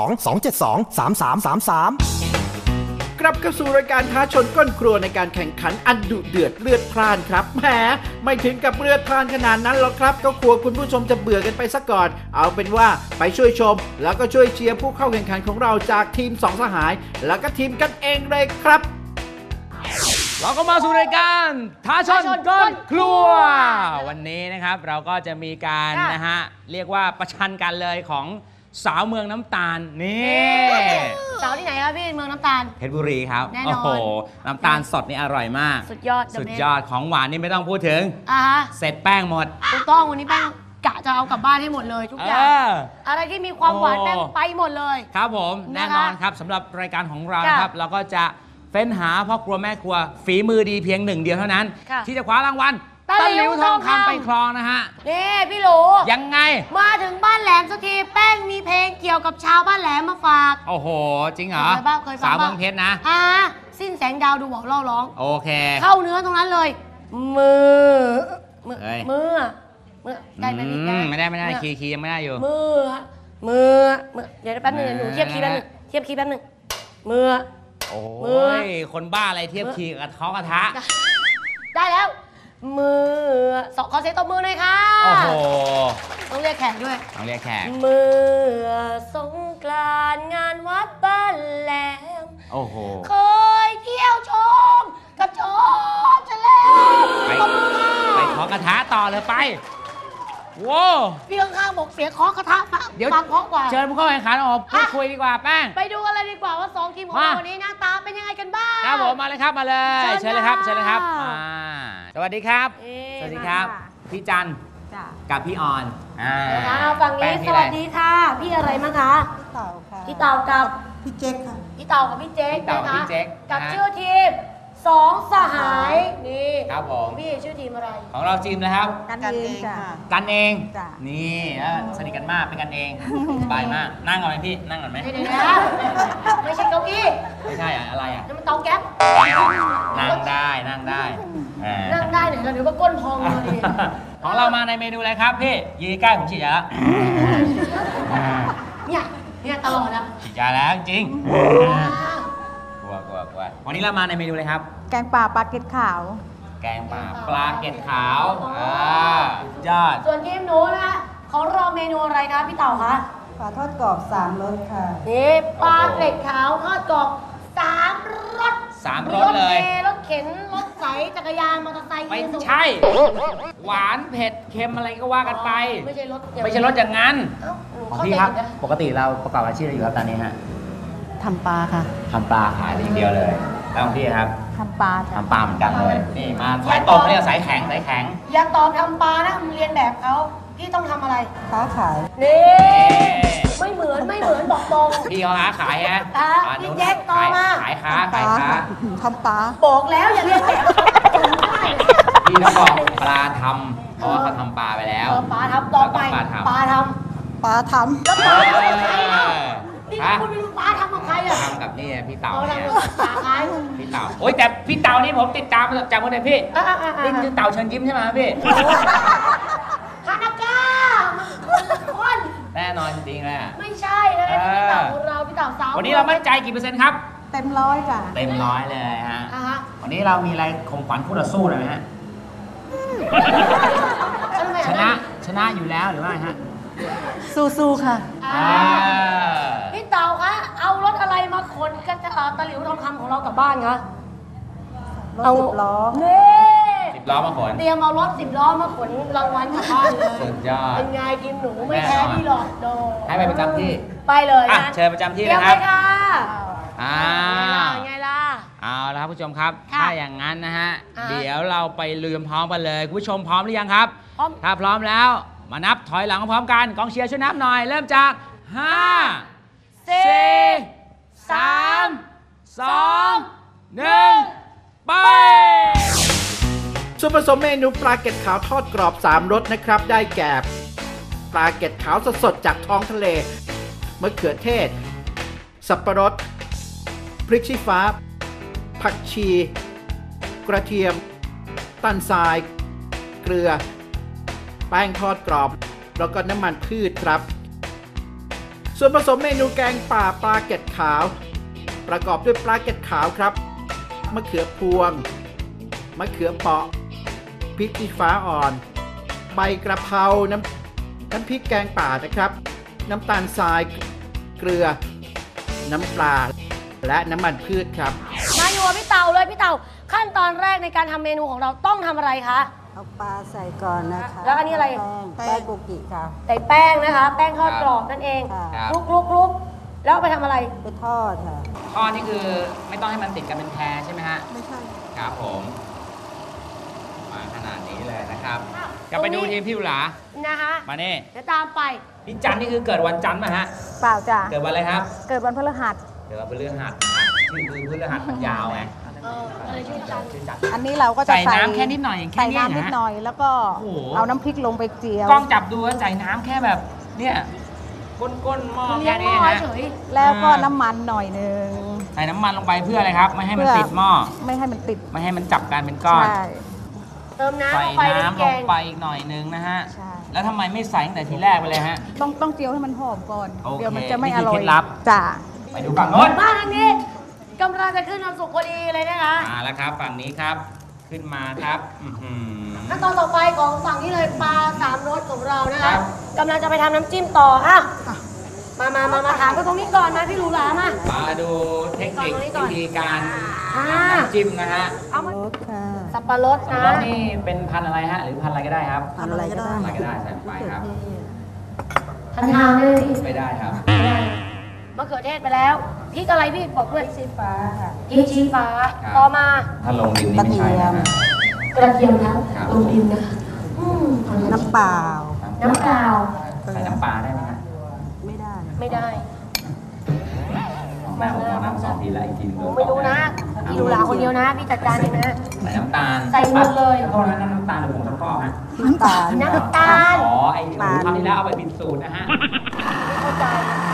Speaker 1: 02 272 3333
Speaker 2: กลับเข้าสู่รายการท้าชนก้นครัวในการแข่งขันอันดุเดือดเลือดพล่านครับแหมไม่ถึงกับเลือดพล่านขนาดนั้นหรอกครับก็กลัวคุณผู้ชมจะเบื่อกันไปซะก่อนเอาเป็นว่าไปช่วยชมแล้วก็ช่วยเชียร์ผู้เข้าแข่งขันของเราจากทีม2 สหายแล้วก็ทีมกันเองเลยครับ
Speaker 3: เราก็มาสู่รายการท้าชนก้นครัววันนี้นะครับเราก็จะมีการนะฮะเรียกว่าประชันกันเลยของสาวเมืองน้ำตาลนี่
Speaker 4: สาวที่ไหนครับพี่เมืองน้ำตาล
Speaker 3: เพชรบุรีครับ
Speaker 4: แน่นอน
Speaker 3: โอ้โหน้ำตาลสดนี่อร่อยมาก
Speaker 4: สุดยอด
Speaker 3: สุดยอดของหวานนี่ไม่ต้องพูดถึง
Speaker 4: ฮะ
Speaker 3: เสร็จแป้งหมด
Speaker 4: ถูกต้องวันนี้แป้งกะจะเอากลับบ้านให้หมดเลยทุกอย่างอะไรที่มีความหวานแป้งไปหมดเลย
Speaker 3: ครับผม
Speaker 4: นะคะ
Speaker 3: แน่นอนครับสำหรับรายการของเรา
Speaker 4: ค่ะ
Speaker 3: นะครับเราก็จะเฟ้นหาพ่อครัวแม่ครัวฝีมือดีเพียง1 เดียวเท่านั้น
Speaker 4: ค่ะ
Speaker 3: ที่จะคว้ารางวัล
Speaker 4: ตะหลิวทองคำ
Speaker 3: ไปครองนะฮะ
Speaker 4: นี่พี่หลู
Speaker 3: ยังไง
Speaker 4: มาถึงบ้านแหลมสักทีแป้งมีเพลงเกี่ยวกับชาวบ้านแหลมมาฝาก
Speaker 3: โอ้โห จริงเหรอ
Speaker 4: เคยบ้างเคยฟัง
Speaker 3: สาว
Speaker 4: บ้าง
Speaker 3: เมืองเพชรนะ
Speaker 4: สิ้นแสงดาวดูบอกเล่าร้อง
Speaker 3: โอเค
Speaker 4: เข้าเนื้อตรงนั้นเลย มือ
Speaker 3: เฮ้ย
Speaker 4: มือได้ไหมพี่
Speaker 3: ไม่ได้คีย์ยังไม่ได้อยู่
Speaker 4: มือเดี๋ยวแป๊บนึงหนูเทียบคีย์แป๊บนึงมือ
Speaker 3: โอ้
Speaker 4: มือ
Speaker 3: ยคนบ้าอะไรเทียบคีย์กับท้อกระทะ
Speaker 4: ได้แล้ว มือขอเสียงตบมือหน่อยค่ะ
Speaker 3: โอ้โห
Speaker 4: ต้องเรียกแขกด้วย
Speaker 3: ต้องเรียกแขก
Speaker 4: เมื่อสงกรานต์งานวัดบ้านแหลม
Speaker 3: โอ้โห
Speaker 4: เคยเที่ยวชมกับชมจะแล้ว
Speaker 3: ไปท้อกระทะต่อเลยไปว้าว
Speaker 4: พี่ข้างๆบอกเสียงเคาะกระทะ
Speaker 3: เดี๋ยว
Speaker 4: ฟังเพราะกว่า
Speaker 3: เชิญผู้เข้าแข่งขันออกพูดคุยดีกว่าแป้ง
Speaker 4: ไปดูกันเลยดีกว่าว่า2 ทีมของเราวันนี้หน้าตาเป็นยังไงกันบ้าง
Speaker 3: ครับผมมาเลยครับมาเลย
Speaker 4: เชิ
Speaker 3: เชิญ
Speaker 4: ญ
Speaker 3: เลยครับ
Speaker 4: ค่ะ
Speaker 3: เชิญเลยครับสวัสดีครับ สวัสดีครับ พี่จันกับพี่ออน
Speaker 4: ฝั่งนี้สวัสดีค่ะ พี่อะไรมั้งคะ
Speaker 9: เต่าค่ะ
Speaker 4: พี่เต่ากับ
Speaker 9: พี่เจ๊กค่ะ
Speaker 4: พี่เต่ากับพี่เจ๊ก
Speaker 3: พี่เต่า
Speaker 4: นะ
Speaker 3: กับพี่
Speaker 4: คะ
Speaker 3: เจ๊ก
Speaker 4: กับ
Speaker 3: นะฮะ
Speaker 4: ชื่อทีม2 สหายนี่
Speaker 3: ครับผม
Speaker 4: พี่ชื่อทีมอะไร
Speaker 3: ของเราทีมนะครับ
Speaker 9: กันเองค่ะ
Speaker 3: กันเอง
Speaker 9: จ้ะ
Speaker 3: นี่สนิทกันมากเป็นกันเองสบายมากนั่งก่อนไหมพี่นั่งก่อนไหม
Speaker 4: เดี๋ยวนะไม่ใช่เก้าอี้
Speaker 3: ไม่ใช่อะไรอ่ะ
Speaker 4: นั่นมันเตาแก๊ส
Speaker 3: นั่งได้นั่งได้อ่า
Speaker 4: นั่งได้หน่อยเดี๋ยวว่าก้นพองเลยดิ
Speaker 3: ของเรามาในเมนูอะไรครับพี่ยีใกล้ผมฉีดยาแล้ว
Speaker 4: เนี่ยตลอดอะ
Speaker 3: ฉีดยาแล้วจริงกลัววันนี้เรามาในเมนูอะไรครับ
Speaker 10: แกงป่าปลาเกล็ดขาว
Speaker 3: แกงป่าปลาเกล็ดขาวยอด
Speaker 4: ส่วนทีมหนูนะคะเขารอเมนูอะไรคะพี่เต่าคะ
Speaker 8: ปลาทอดกรอบ3 รสค่ะ
Speaker 4: นี่ปลาเกล็ดขาวทอดกรอบ3 รส
Speaker 3: 3 รสเลย
Speaker 4: รถเมล์รถเข็นรถไถจักรยานมอเตอร์ไซค์
Speaker 3: ไม่ใช่ หวานเผ็ดเค็มอะไรก็ว่ากันไป
Speaker 4: ไม่ใช่รถ
Speaker 3: ไม่ใช่รสอย่างนั้น
Speaker 4: เข้า
Speaker 3: พี่
Speaker 4: ใจ
Speaker 3: ครับ
Speaker 4: ผิดนะ
Speaker 3: ปกติเราประกอบอาชีพอะไรอยู่ครับตอนนี้ฮะ
Speaker 11: ทำปลาค่ะ
Speaker 3: ทำปลาขายอย่างเดียวเลยแล้วของพี่ครับ
Speaker 10: ทำปลาจ้ะ
Speaker 3: ทำปลาเหมือนกันเลยนี่มาสายตรงเนี่ยสายแข็ง
Speaker 4: อย่าตอบทำปลานะมึงเรียนแบบเขาพี่ต้องทำอะไร
Speaker 9: ค้าขาย
Speaker 4: นี่ไม่เหมือนบอกตรง
Speaker 3: พี่เขาค้าขายฮะ
Speaker 4: พี่แจ็คต่อมา
Speaker 3: ขายค้า
Speaker 9: ทำปลา
Speaker 4: บอกแล้วอย่าเรียนแบบตรงได้
Speaker 3: พี่ต้องบอกปลาทำเพราะว่าเขาทำปลาไปแล้ว
Speaker 4: ปลาทำต่อไปปลาท
Speaker 9: ปลาท
Speaker 4: ำแล้วปลาทำกับใครเล่านี่คุณไม่รู้ปลาทำกับใครอ่ะ
Speaker 3: ทำกับนี่พี่เต่า
Speaker 4: เอา
Speaker 3: เนี่ย
Speaker 4: ทำปลาใคร
Speaker 3: พี่เต่าโอ้ยแต่พี่เต่านี่ผมติดตามมาจากเมื่อไหร่พี่นี่คือเต่าเชิญยิ้มใช่ไหมพี่
Speaker 4: ฮานาก้าคน
Speaker 3: แน่นอนจริงๆเลย
Speaker 4: ไม่ใช่นะพี่เต่าของเราพี่เต่าสาว
Speaker 3: วันนี้เรามั่นใจกี่เปอร์เซ็นต์ครับ
Speaker 10: เต็มร้อยจ้ะ
Speaker 3: เต็มร้อยเลยฮะ
Speaker 4: อ่ะฮะ
Speaker 3: วันนี้เรามีอะไรข่มขวัญคู่ต่อสู้หน่อยไหมฮะ ชนะอยู่แล้วหรือว่าฮะ
Speaker 10: สู้ๆค่ะ
Speaker 4: พี่เต่าคะเอารถอะไรมาขนกันจะตะหลิวทองคำของเรากลับบ้านคะ
Speaker 9: รถ10 ล้อ
Speaker 4: นี่
Speaker 3: 10 ล้อมาขน
Speaker 4: เตรียมเอารถ10 ล้อมาขนรางวัลกลับบ้านเลย
Speaker 3: สุดยอด
Speaker 4: เป็นไงกินหนูไม่แพ้พี่หรอกโด
Speaker 3: ให้ไปประจำที่
Speaker 4: ไปเลย
Speaker 3: อ่ะ
Speaker 4: นะ
Speaker 3: เชิญประจำที่
Speaker 4: เตรีย
Speaker 3: นะ
Speaker 4: ม
Speaker 3: ค
Speaker 4: ไป
Speaker 3: รับ
Speaker 4: ค่ะ
Speaker 3: ไง
Speaker 4: ไงล่ะ
Speaker 3: เอาละครับผู้ชมครับ
Speaker 4: ค่ะ
Speaker 3: ถ้าอย่างนั้นนะฮะ
Speaker 4: อ่ะ
Speaker 3: เดี๋ยวเราไปลืมพร้อมกันเลยคุณผู้ชมพร้อมหรือยังครับ
Speaker 4: พร้อม
Speaker 3: ถ้าพร้อมแล้วมานับถอยหลังพร้อมกันกองเชียร์ช่วยนับหน่อย เริ่มจาก5 4 3 2 1 ไป
Speaker 2: ส่วนผสมเมนูปลาเก็ดขาวทอดกรอบ3รสนะครับได้แก่ปลาเก็ดขาวสดๆจากท้องทะเลมะเขือเทศ สับปะรดพริกชี้ฟ้า ผักชี กระเทียมตันทราย เกลือ แป้งทอดกรอบ แล้วก็น้ำมันพืชครับ ส่วนผสมเมนูแกงป่าปลาเก็ดขาว ประกอบด้วยปลาเก็ดขาวครับมะเขือพวงมะเขือเปาะพริกชี้ฟ้าอ่อน ใบกระเพราน้ำพริกแกงป่านะครับ น้ำตาลทราย เกลือ น้ำปลาและน้ำมันพืชครับ
Speaker 4: มาอยู่กับพี่เต่าเลยพี่เต่าขั้นตอนแรกในการทำเมนูของเราต้องทำอะไรคะ
Speaker 9: เอาปลาใส่ก่อนนะคะ
Speaker 4: แล้วอันนี้อะไร
Speaker 9: แป้งโกกิค่ะ
Speaker 4: ใส่แป้งนะคะ แป้งทอดกรอบนั่นเอง
Speaker 9: ครับ
Speaker 4: ลุกแล้วเอาไปทำอะไร
Speaker 9: ไปทอดค่ะ
Speaker 3: ข้อนี่คือไม่ต้องให้มันติดกันเป็นแพรใช่ไหมฮะ
Speaker 9: ไม่ใช่
Speaker 3: ครับผมมาขนาดนี้เลยนะครับกลับไปดูทีมพี่หลา
Speaker 4: นะคะ
Speaker 3: มานี่
Speaker 4: เดี๋ยวตามไป
Speaker 3: พี่จันนี่คือเกิดวันจันทร์ป่ะฮะ
Speaker 10: เปล่าจ้ะ
Speaker 3: เกิดวันอะไรครับ
Speaker 10: เกิดวันพฤหัส
Speaker 3: เกิดวันพฤหัสชื่อคือพฤหัสมันยาวไง
Speaker 4: อะไรชื่อจัน
Speaker 3: ชื่อจัน
Speaker 10: อันนี้เราก็จะ
Speaker 3: ใส่น้ำแค่นิดหน่อยแค่
Speaker 10: ใส่
Speaker 3: นี้
Speaker 10: น้ำนิดหน่อย แล้วก็
Speaker 3: โอ้โห
Speaker 10: เอาน้ำพริกลงไปเจียว
Speaker 3: กล้องจับดูว่าใส่น้ำแค่แบบเนี่ยก้นหม้อ
Speaker 4: เลี้ย
Speaker 3: แค่
Speaker 4: งหม้
Speaker 3: นี้
Speaker 4: อ
Speaker 3: ฮะ
Speaker 4: เฉย
Speaker 10: แล้วก็น้ำมันหน่อยหนึง
Speaker 3: ใส่น้ำมันลงไปเพื่ออะไรครับ ไม่ให้มัน
Speaker 10: เพื่อ
Speaker 3: ติดหม้อ
Speaker 10: ไม่ให้มันติด
Speaker 3: ไม่ให้มันจับกันเป็นก้อน
Speaker 10: ใช่
Speaker 4: เติมน้ำ
Speaker 3: ใส่
Speaker 4: ลงไปใน
Speaker 3: น้ำ
Speaker 4: แก
Speaker 3: ลง
Speaker 4: ง
Speaker 3: ไปอีกหน่อยนึงนะฮะ
Speaker 10: ใช่
Speaker 3: แล้วทำไมไม่ใส่ตั้งแต่ทีแรกไปเลยฮะ
Speaker 10: ต้องเจียวให้มันหอมก่อน
Speaker 3: โอเค
Speaker 10: เดี๋ยวมันจะไม่
Speaker 3: นี่
Speaker 10: อ
Speaker 3: คือ
Speaker 10: ร่อ
Speaker 3: เค
Speaker 10: ย
Speaker 3: ล็ดลับ
Speaker 10: จ้ะ
Speaker 3: ไปดูฝั่งโน้น
Speaker 4: บ้านทางนี้กำลังจะขึ้นวันศุกร์พอดีเลยนะคะ
Speaker 3: มาแล้วครับฝั่งนี้ครับขึ้นมาครับอื้อหือ
Speaker 4: ขั้นตอนต่อไปของฝั่งนี้เลยปลา3รสของเรานะ
Speaker 3: ครั
Speaker 4: คะ
Speaker 3: บ
Speaker 4: กำลังจะไปทำน้ำจิ้มต่ออ่ะมาถามกันตรงนี้ก่อนมาพี่หรูหรามา
Speaker 3: มาดูเทคนิควิธีการ
Speaker 4: อ่า
Speaker 3: น้ำจิ้มนะฮะ
Speaker 4: เอามาร
Speaker 9: สค่ะ
Speaker 4: สับปะรด
Speaker 3: สับ
Speaker 4: นะ
Speaker 3: ปะรดนี่เป็นพันธุ์อะไรฮะ หรือพันธุ์อะไรก็ได้ครับ
Speaker 9: ทำอะไรก็ได้
Speaker 3: อะไรก็ได้ใส่ไปครับ
Speaker 4: ทันทางเลย
Speaker 3: ไม่ได้ครับ
Speaker 4: มะเขือเทศไปแล้วพริกอะไรพี่บอกด้วย
Speaker 9: สีฟ้าค่ะ
Speaker 4: พริกชี้ฟ้า
Speaker 3: ครับ
Speaker 4: ต่อมา
Speaker 3: ถ้าลงดินนี่ไม่ใช่นะฮะ
Speaker 4: กระเทียมครับ
Speaker 3: ครับ
Speaker 4: ลงดินนะคะอร่อย
Speaker 9: น้ำเปล่า
Speaker 4: น้ำเปล่า
Speaker 3: ใส่น้ำปลาได้ไหมฮะ
Speaker 9: ไม่ได้
Speaker 4: ไม่ได้
Speaker 3: แม่ผมขอน้ำสองทีละอีกทีหนึง
Speaker 4: ผมไม่รู้นะพี่หรูหราคนเดียวนะพี่จัดการเองนะ
Speaker 3: ใส่น้ำตาล
Speaker 4: ใส่หมดเลย
Speaker 3: โทษนะน้ำตาลหรือผงซักฟอกฮะ
Speaker 9: น้ำตาล
Speaker 4: น้ำตาล
Speaker 3: อ๋อไอ้หนูคราวที่แล้วเอาไปผิดสูตรนะฮะ
Speaker 4: เข้าใจ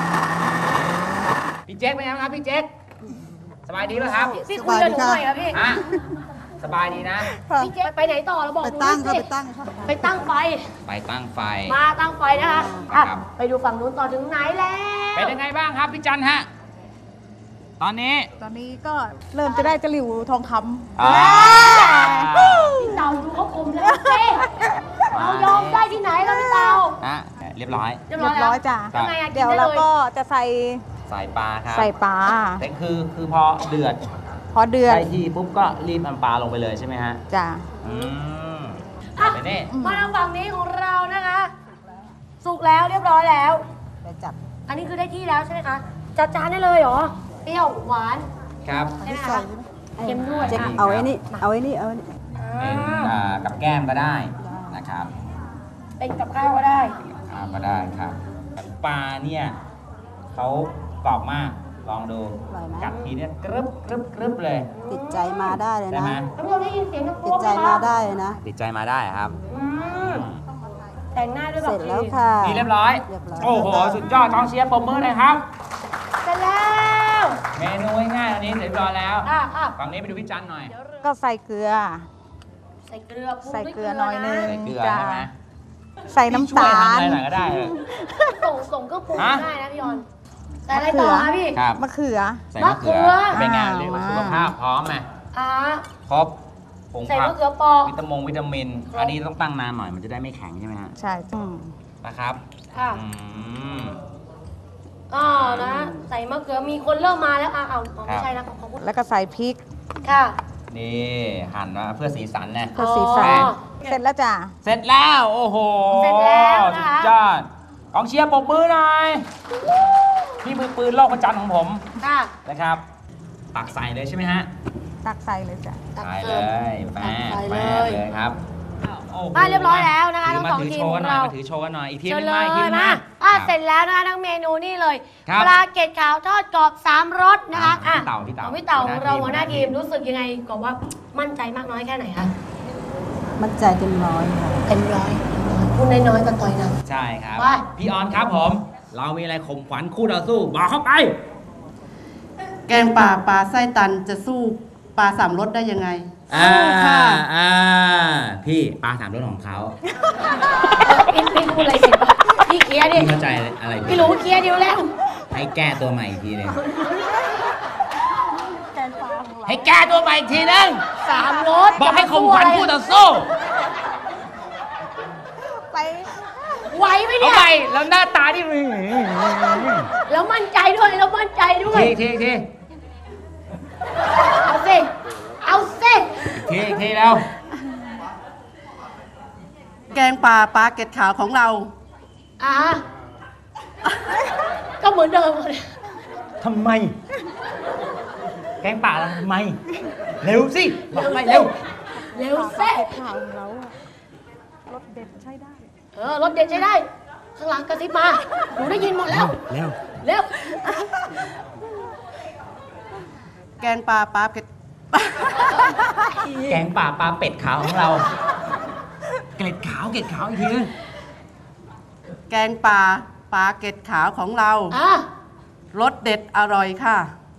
Speaker 3: พี่เจ๊กเป็นไงบ้างครับพี่เจ๊กสบายดีป่ะครับ
Speaker 4: พี่คุยกับหนูหน่อยครับพี่
Speaker 3: ฮะสบายดีนะ
Speaker 4: พี่เจ๊ไปไหนต่อเราบอก
Speaker 9: ไป
Speaker 4: หนู
Speaker 9: ตั้ง
Speaker 4: หน่
Speaker 9: ค่ะ
Speaker 4: อย
Speaker 9: ไปตั้งค่ะ
Speaker 4: ไปตั้งไฟ
Speaker 3: ไปตั้งไฟ
Speaker 4: มาตั้งไฟนะคะอ่ะ
Speaker 3: ครับ
Speaker 4: ไปดูฝั่งนู้นต่อถึงไหนแล้ว
Speaker 3: เป็นยังไงบ้างครับพี่จันฮะ ตอนนี้
Speaker 10: ตอนนี้ก็เริ่มจะได้จะหลิวทองคำ
Speaker 3: อ่า
Speaker 4: พี่เต่าดูเขาคุมแล้วเจ๊เรายอมได้ที่ไหนแล้วพี่เต่า
Speaker 3: อ่ะเรียบร้อย
Speaker 4: เรียบ
Speaker 10: เรี
Speaker 4: ร้อย
Speaker 10: ยบ
Speaker 4: แล้
Speaker 10: ร้
Speaker 4: ว
Speaker 10: อยจ้ะ
Speaker 4: ยังไงอะกิน
Speaker 10: เดี๋ยว
Speaker 4: ได้
Speaker 10: เรา
Speaker 4: เลย
Speaker 10: ก็จะใส่
Speaker 3: ใส่ปลาครับ
Speaker 10: ใส่ปลา
Speaker 3: แต่คือพอเดือด
Speaker 10: พอเดือด
Speaker 3: ใส่ทีปุ๊บก็รีบนำปลาลงไปเลยใช่ไหมฮะ
Speaker 10: จ้ะ
Speaker 3: อืม
Speaker 4: อ่ะ
Speaker 3: ไปนี่
Speaker 4: มาทางฝั่งนี้ของเรานะคะ สุกแล้วเรียบร้อยแล้ว
Speaker 9: ไปจับ
Speaker 4: อันนี้คือได้ที่แล้วใช่ไหมคะจัดจานได้เลยเหรอเปรี้ยวหวาน
Speaker 3: ครับ
Speaker 4: ใช่ไหม
Speaker 9: ใส่
Speaker 4: คะ
Speaker 9: ใช่ไหม
Speaker 4: เค็มด้วย
Speaker 8: เอาไอ้นี่เอาไอ้นี่เอาไอ้นี่
Speaker 3: เป็นกับแก้มก็ได้นะครับ
Speaker 4: เป็นกับข้าวก็ได้
Speaker 3: ก็ได้ครับปลาเนี่ยเขากรอบมากลองดูกัดทีเนี่ยกรึบกรึบกรึบเลย
Speaker 8: ติดใจมาได้เลย
Speaker 3: ได้
Speaker 8: นะ
Speaker 3: ไหม
Speaker 4: ท่านผู้ชมได้ยินเสียงน้ำ
Speaker 8: ติดใจมาได้เลยนะ
Speaker 3: ติดใจมาได้ครับ
Speaker 4: แต่งหน้าด้วย
Speaker 8: เสร็จแล้วค่ะ
Speaker 3: นี่เรียบร้อย
Speaker 8: เรียบร้อย
Speaker 3: โอ้โหสุดยอดกองเชียร์ปรบมือเลยครับ
Speaker 4: เสร็จแล้ว
Speaker 3: เมนูง่ายๆอันนี้เสร็จเรียบร้อยแล้ว
Speaker 4: อ่ะ
Speaker 3: ฝั่งนี้ไปดูพี่จันหน่อย
Speaker 8: ก็ใส่เกลือ
Speaker 4: ใส่เกลือปรุง
Speaker 8: ใส่
Speaker 4: ด้วย
Speaker 8: เกลือหน่อยนึง
Speaker 3: ใส่เกลือ
Speaker 8: จ้ะ
Speaker 3: ใช่ไหม
Speaker 8: ใส่น้ำตาล
Speaker 3: ช่วยทำอะไรหน่อยก็ได้เถอะ
Speaker 4: ส่งเครื่องปรุง
Speaker 3: ฮะ
Speaker 4: ได้นะพี่ออนแต่อะไรต่อคะพี่
Speaker 3: ครับ
Speaker 8: มะเขือ
Speaker 3: ใส่มะเขือ
Speaker 4: มะเขือ
Speaker 3: เป็นไงเรียกว่าสุขภาพพร้อมไหม
Speaker 4: อ่า
Speaker 3: ครบผง
Speaker 4: ใส่
Speaker 3: ผัก
Speaker 4: มะเขือปอก
Speaker 3: วิตามิน อันนี้ต้องตั้งนานหน่อยมันจะได้ไม่แข็งใช่ไหมฮะ
Speaker 8: ใช่อืม
Speaker 3: นะครับ
Speaker 4: ค่ะ
Speaker 3: อืม
Speaker 4: อ๋อนะ ใส่มะเขือมีคนเริ่มมาแล้วเอาไม่ใช่แล้วขอบคุณ
Speaker 8: แล้วก็ใส่พริก
Speaker 4: ค่ะ
Speaker 3: นี่หั่นมาเพื่อสีสันนะ
Speaker 8: เพื่อสีสัน
Speaker 4: อ๋อ
Speaker 8: เสร็จแล้วจ้ะ
Speaker 3: เสร็จแล้วโอ้โห
Speaker 4: เสร็จแล้วนะคะ
Speaker 3: สุดยอดกองเชียร์ปรบมือหน่อยพี่มือปืนโลกประจันของผม
Speaker 4: ค่ะ
Speaker 3: นะครับตักใส่เลยใช่ไหมฮะ
Speaker 8: ตักใส่เลยจ้ะ
Speaker 3: ใส่เลยแม่
Speaker 4: ใส่เลย
Speaker 3: เลยครับโอ้โห
Speaker 4: เรียบร้อยแล้วนะคะ
Speaker 3: ถื
Speaker 4: ทั้ง
Speaker 3: มา
Speaker 4: สอง
Speaker 3: ถือ
Speaker 4: ที
Speaker 3: โช
Speaker 4: ม
Speaker 3: ว์
Speaker 4: ข
Speaker 3: กั
Speaker 4: อน ง
Speaker 3: หน่อย
Speaker 4: เรา
Speaker 3: มาถือโชว์กันหน่อยอีกที
Speaker 4: เชิ
Speaker 3: นึ
Speaker 4: ญ
Speaker 3: ง
Speaker 4: เล
Speaker 3: มาอีกที
Speaker 4: ย
Speaker 3: นึง
Speaker 4: มา
Speaker 3: ครับ
Speaker 4: เสร็จแล้วนะคะทั้งเมนูนี่เลย
Speaker 3: ครับ
Speaker 4: ปลาเกล็ดขาวทอดกรอบ3รสนะคะอ่ะ
Speaker 3: พี่เต่า
Speaker 4: ของพี่เต่าของเราหัวหน้าทีมรู้สึกยังไงก่อนว่ามั่นใจมากน้อยแค่ไหนคะ
Speaker 8: มั่นใจเต็มร้อยค่ะ
Speaker 4: เต็มร้อยพูดน้อยๆก็ต่อยหนัก
Speaker 3: ใช่ครับ
Speaker 4: ไป
Speaker 3: พี่ออนครับผม เรามีอะไรข่มขวัญคู่ต่อสู้บอกเข้าไป
Speaker 11: แกงป่าปลาไส้ตันจะสู้ปลาสามรสได้ยังไง
Speaker 3: อ่า
Speaker 11: สู้ค่ะ
Speaker 3: พี่ปลาสามรสของเขา
Speaker 4: พี่พูดอะไรสิพี่เคลียร์ดิ
Speaker 3: พี่เข้าใจอะไร
Speaker 4: พี่รู้เคลียร์เดียวแล้ว
Speaker 3: ให้แก้ตัวใหม่อีกทีหนึงให้แก้ตัวใหม่อีกทีหนึง
Speaker 4: 3รส
Speaker 3: บอกให้ข่มขวัญคู่ต่อสู้
Speaker 8: ไป
Speaker 4: ไหวไหม
Speaker 3: เอา
Speaker 4: เนี่ย
Speaker 3: ไปแล้วหน้าตาที่
Speaker 4: แล้วมั่นใจด้วยแล้วมั่นใจด้วย
Speaker 3: ที
Speaker 4: เอาสิเอาสิ
Speaker 3: ทีแล้ว
Speaker 11: แกงป่าปลาเกล็ดขาวของเรา
Speaker 4: อ่ะก็เหมือนเดิมเลย
Speaker 3: ทำไม แกงป่าล่ะทำไม เร็วสิบอกไปเร็ว
Speaker 4: เร็วสิ
Speaker 8: ข่าวของเราอะรสเด็ดใช้ได้
Speaker 4: รถเด็ดใช้ได้ ข้างหลังกระซิบมาหนูได้ยินหมดแล้ว
Speaker 3: เร็ว
Speaker 4: เร็ว
Speaker 11: แกงป่าปลาเกล็ด
Speaker 3: แกงป่าปลาเป็ดขาวของเรา เกล็ดขาวอีกทีนึง
Speaker 11: แกงป่าปลาเกล็ดขาวของเรา
Speaker 4: อ่ะ
Speaker 11: รสเด็ดอร่อยค่ะ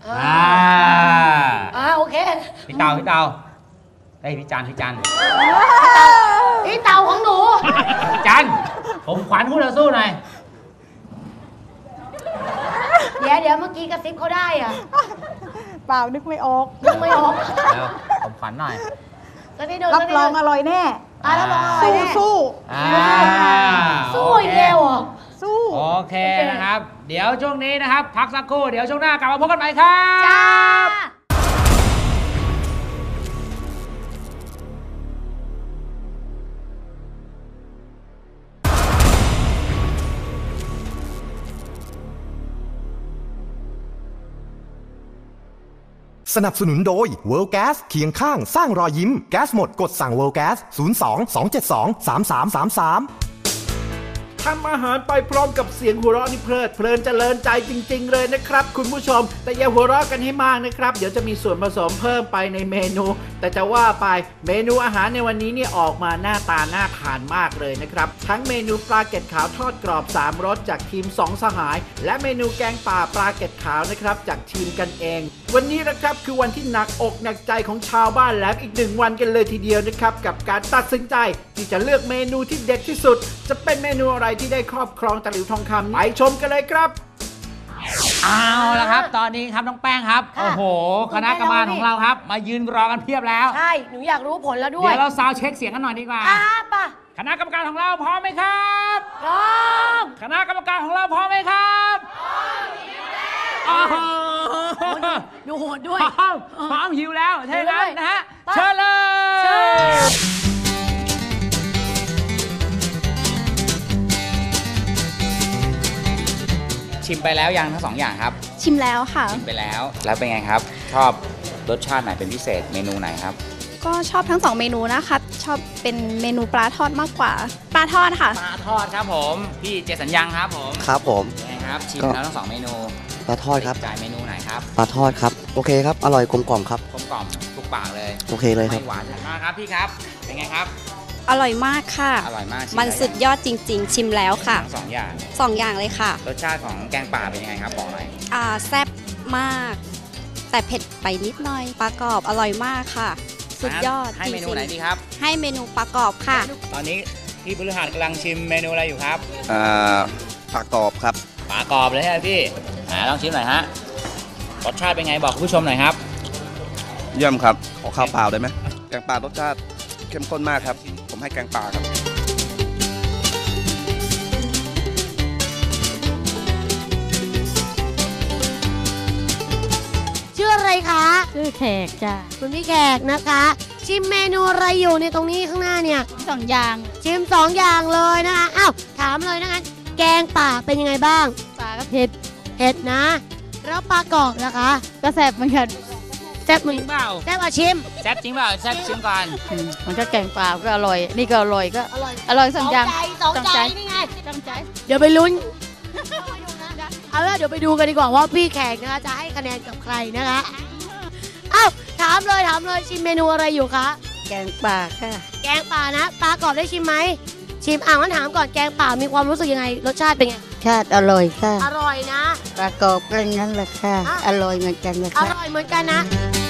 Speaker 4: โอเค
Speaker 3: พี่เต่าได้ยพี่จัน
Speaker 4: พี่เต่าของหนู
Speaker 3: จันผมขวัญคู่ต่อสู้หน่อย
Speaker 4: เดี๋ยวเมื่อกี้กระซิบเขาได้อ่ะ
Speaker 8: เปล่านึกไม่ออก
Speaker 4: นึกไม่ออก
Speaker 3: แล้วผมขวัญหน่อย
Speaker 4: กระซิบเดิน
Speaker 8: รับรองอร่อยแน่
Speaker 4: รับรองอร่อยแน่
Speaker 8: สู้
Speaker 4: สู้อีกแล้วอ่ะ
Speaker 8: สู้
Speaker 3: โอเคนะครับ เดี๋ยวช่วงนี้นะครับ พักสักครู่เดี๋ยวช่วงหน้ากลับมาพบกันใหม่ครับ
Speaker 4: จ้า
Speaker 1: สนับสนุนโดย World Gas เคียงข้างสร้างรอยยิ้มแก๊สหมดกดสั่ง World Gas 02 272 3333
Speaker 2: ทำอาหารไปพร้อมกับเสียงหัวเราะนี่เพลินเจริญใจจริงๆเลยนะครับคุณผู้ชมแต่อย่าหัวเราะกันให้มากนะครับเดี๋ยวจะมีส่วนผสมเพิ่มไปในเมนูแต่จะว่าไปเมนูอาหารในวันนี้เนี่ยออกมาหน้าตาน่าทานมากเลยนะครับทั้งเมนูปลาเกล็ดขาวทอดกรอบ3รสจากทีม2สหายและเมนูแกงป่าปลาเกล็ดขาวนะครับจากทีมกันเองวันนี้นะครับคือวันที่หนักอกหนักใจของชาวบ้านแหลมอีก1วันกันเลยทีเดียวนะครับกับการตัดสินใจที่จะเลือกเมนูที่เด็ดที่สุดจะเป็นเมนูอะไรที่ได้ครอบครองตะหลิวทองคำไปชมกันเลยครับ
Speaker 3: เอาละครับ ตอนนี้ครับน้องแป้งครับ โอ้โห คณะกรรมการของเราครับ มายืนรอกันเพียบแล้ว
Speaker 4: ใช่หนูอยากรู้ผลแล้วด้วย
Speaker 3: เดี๋ยวเราซาวด์เช็คเสียงกันหน่อยดีกว่า
Speaker 4: ป่ะ
Speaker 3: คณะกรรมการของเราพร้อมไหมครับ
Speaker 4: พร้อม
Speaker 3: คณะกรรมการของเราพร้อมไหมครับพร้อม
Speaker 4: ดูโหดด้วย
Speaker 3: พร้อมหิวแล้วเท่านั้นนะฮะ
Speaker 4: ไป
Speaker 3: เชิญเลย ชิมไปแล้วยังทั้งสองอย่างครับ
Speaker 12: ชิมแล้วค่ะ
Speaker 3: ชิมไปแล้ว แล้วเป็นไงครับ ชอบรสชาติไหนเป็นพิเศษเมนูไหนครับ
Speaker 12: ก็ชอบทั้ง2เมนูนะคะชอบเป็นเมนูปลาทอดมากกว่าปลาทอดค่ะ
Speaker 3: ปลาทอดครับผมพี่เจสัญญังครับผม
Speaker 13: ครับผม
Speaker 3: ยังไงครับชิมแล้วทั้ง2เมนู
Speaker 13: ปลาทอดครับ
Speaker 3: จ่ายเมนูไหนครับ
Speaker 13: ปลาทอดครับโอเคครับอร่อยกลมกล่อมครับ
Speaker 3: กลมกล่อมทุกปากเลย
Speaker 13: โอเคเลยครับ
Speaker 3: ไม่หวานมากครับพี่ครับเป็นไงครับ
Speaker 12: อร่อยมากค่ะ
Speaker 3: อร่อยมาก
Speaker 12: มันสุดยอดจริงๆชิมแล้วค่ะ
Speaker 3: 2อย่าง
Speaker 12: 2อย่างเลยค่ะ
Speaker 3: รสชาติของแกงป่าเป็นยังไงครับบอกหน่อย
Speaker 12: แซ่บมากแต่เผ็ดไปนิดหน่อยปลากรอบอร่อยมากค่ะสุดยอด
Speaker 3: ให้เมนูไหนดีครับ
Speaker 12: ให้เมนูปลากรอบค่ะ
Speaker 3: ตอนนี้พี่พฤหัสกำลังชิมเมนูอะไรอยู่ครับ
Speaker 13: ปลากรอบครับ
Speaker 3: ปลากรอบเลยฮะพี่ลองชิมหน่อยฮะรสชาติเป็นไงบอกผู้ชมหน่อยครับ
Speaker 13: เยี่ยมครับขอข้าวเปล่าได้ไหมแกงป่ารสชาติเข้มข้นมากครับผมให้แกงป่าครับ
Speaker 4: ชื่ออะไรคะ
Speaker 8: ชื่อแขกจ้ะ
Speaker 4: คุณพี่แขกนะคะชิมเมนูอะไรอยู่ในตรงนี้ข้างหน้าเนี่ย
Speaker 8: 2 อย่าง
Speaker 4: ชิม2 อย่างเลยนะคะอ้าวถามเลยนะคะแกงป่าเป็นยังไงบ้าง
Speaker 8: ปลาก็เผ็
Speaker 4: ดนะแล้วปลากรอบล่ะคะ
Speaker 8: ก็แซ่บเหมือนกัน
Speaker 4: แซ่บจริงเปล่าแซ่บชิม
Speaker 3: แซ่บจริงเปล่าแซ่บชิมก่อน
Speaker 8: มันก็แกงปลาก็อร่อยนี่ก็อร่อยก็อร่อย2 อย่าง
Speaker 4: สองใจนี่ไงตั้งใจเดี๋ยวไปลุ้นเอาละเดี๋ยวไปดูกันดีกว่าว่าพี่แขกนะคะจะให้คะแนนกับใครนะคะอ้าวถามเลยชิมเมนูอะไรอยู่คะ
Speaker 8: แกงป่าค่ะ
Speaker 4: แกงป่านะปลากรอบได้ชิมไหมชิมงั้นถามก่อนแกงป่ามีความรู้สึกยังไงรสชาติเป็นไง
Speaker 8: ชาติอร่อยค่ะ
Speaker 4: อร่อยนะ
Speaker 8: ปลากรอบก็งั้นแหละค่ะอร่อยเหมือนกันนะคะ
Speaker 4: อร่อยเหมือนกันนะ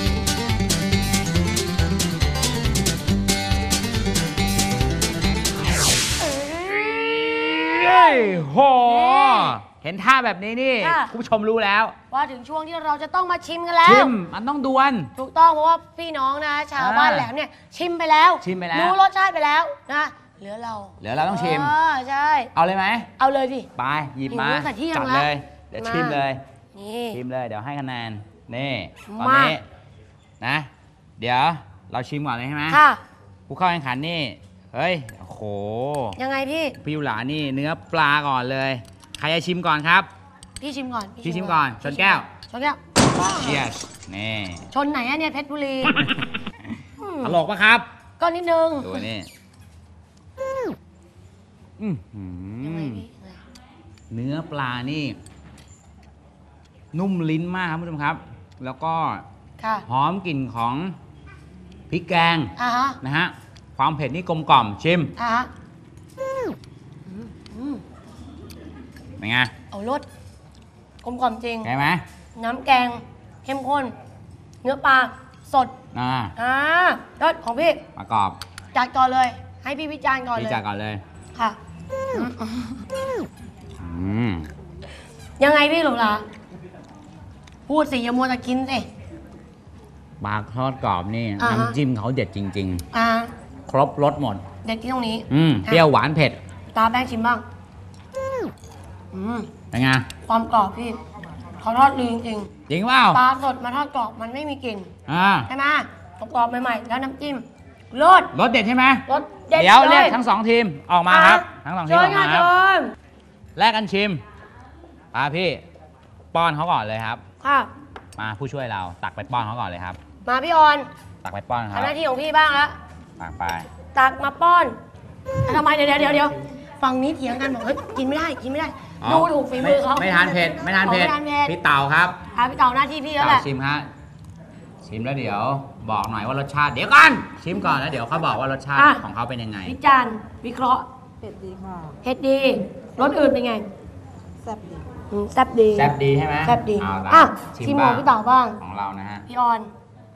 Speaker 3: โหเห็นท่าแบบนี้นี่คุณผู้ชมรู้แล้ว
Speaker 4: ว่าถึงช่วงที่เราจะต้องมาชิมกันแล้ว
Speaker 3: ชิมมันต้องดวล
Speaker 4: ถูกต้องเพราะว่าพี่น้องนะชาวบ้านแหลมเนี่ยชิมไปแล้วรู้รสชาติไปแล้วนะเหลือเรา
Speaker 3: ต้องชิม
Speaker 4: ใช่
Speaker 3: เอาเลยไหม
Speaker 4: เอาเลยดิ
Speaker 3: ไปหยิบมาจัดเลยเดี๋ยวชิมเลยชิมเลยเดี๋ยวให้คะแนนนี่ตอนนี้นะเดี๋ยวเราชิมก่อนเลยใช่ไหม
Speaker 4: ค่ะ
Speaker 3: ผู้เข้าแข่งขันนี่เฮ้ยโอ้โห
Speaker 4: ยังไง
Speaker 3: พี่หลานี่เนื้อปลาก่อนเลยใครจะชิมก่อนครับ
Speaker 4: พี่ชิมก่อน
Speaker 3: ชนแก้วyes นี่
Speaker 4: ชนไหนอะเนี่ยเพชรบุรี
Speaker 3: ตลกปะครับ
Speaker 4: ก็นิดนึง
Speaker 3: ดูนี่เนื้อปลานี่นุ่มลิ้นมากครับผู้ชมครับแล้วก็หอมกลิ่นของพริกแกงนะฮะความเผ็ดนี่กลมกล่อมชิมเป็นไง
Speaker 4: เอารสกลมกล่อมจริง
Speaker 3: ใช่ไหม
Speaker 4: น้ำแกงเข้มข้นเนื้อปลาสดรสของพี่
Speaker 3: ประกอบ
Speaker 4: จัดก่อนเลยให้พี่วิจารณ์ก่อนเลย
Speaker 3: จัดก่อนเลย
Speaker 4: ค่ะยังไงพี่หลงล่ะพูดสิอย่ามัวแต่กินสิ
Speaker 3: ปลาทอดกรอบนี่น้ำจิ้มเขาเด็ดจริงๆครบรสหมด
Speaker 4: เด็ดที่ตรงนี้
Speaker 3: เปรี้ยวหวานเผ็ด
Speaker 4: ตาแป้งชิมบ้าง
Speaker 3: เป็นไง
Speaker 4: ความกรอบพี่เขาทอดดีจริง
Speaker 3: จริงเปล่า
Speaker 4: ปลาสดมาทอดกรอบมันไม่มีกลิ่นใช่ไหมกรอบใหม่ๆแล้วน้ำจิ้มรส
Speaker 3: เด็ดใช่ไหม
Speaker 4: รสเด็ด
Speaker 3: เดี๋ยวเรียกทั้ง2ทีมออกมาครับทั้ง2ทีมออกมาครับแลกกันชิมพี่ป้อนเขาก่อนเลยครับ
Speaker 4: ค่ะ
Speaker 3: มาผู้ช่วยเราตักไปป้อนเขาก่อนเลยครับ
Speaker 4: มาพี่ออน
Speaker 3: ตักไปป้อนครับ
Speaker 4: หน้าที่ของพี่บ้างแล้ว
Speaker 3: ตักไป
Speaker 4: ตักมาป้อนทำไมเดี๋ยวฝั่งนี้เถียงกันบอกเฮ้ยกินไม่ได้ดูถูกฝีมือเขา
Speaker 3: ไม่ทานเผ็ดพี่เต่าครับ
Speaker 4: พี่เต่าหน้าที่พี่แล้วแหละ
Speaker 3: ชิมฮะชิมแล้วเดี๋ยวบอกหน่อยว่ารสชาติเดี๋ยวก่อนชิมก่อนแล้วเดี๋ยวเขาบอกว่ารสชาติของเขาเป็นยังไง
Speaker 4: วิจารณ์วิเคราะห์
Speaker 8: เผ็ดดีค่ะ
Speaker 4: เผ็ดดีรสอื่นเป็นไง
Speaker 8: แซ่บดี
Speaker 4: แซ่บ
Speaker 3: ดีใช่ไหม
Speaker 4: แซ่บดีชิมของพี่เต่าบ้าง
Speaker 3: ของเรานะฮะ
Speaker 4: พี่ออน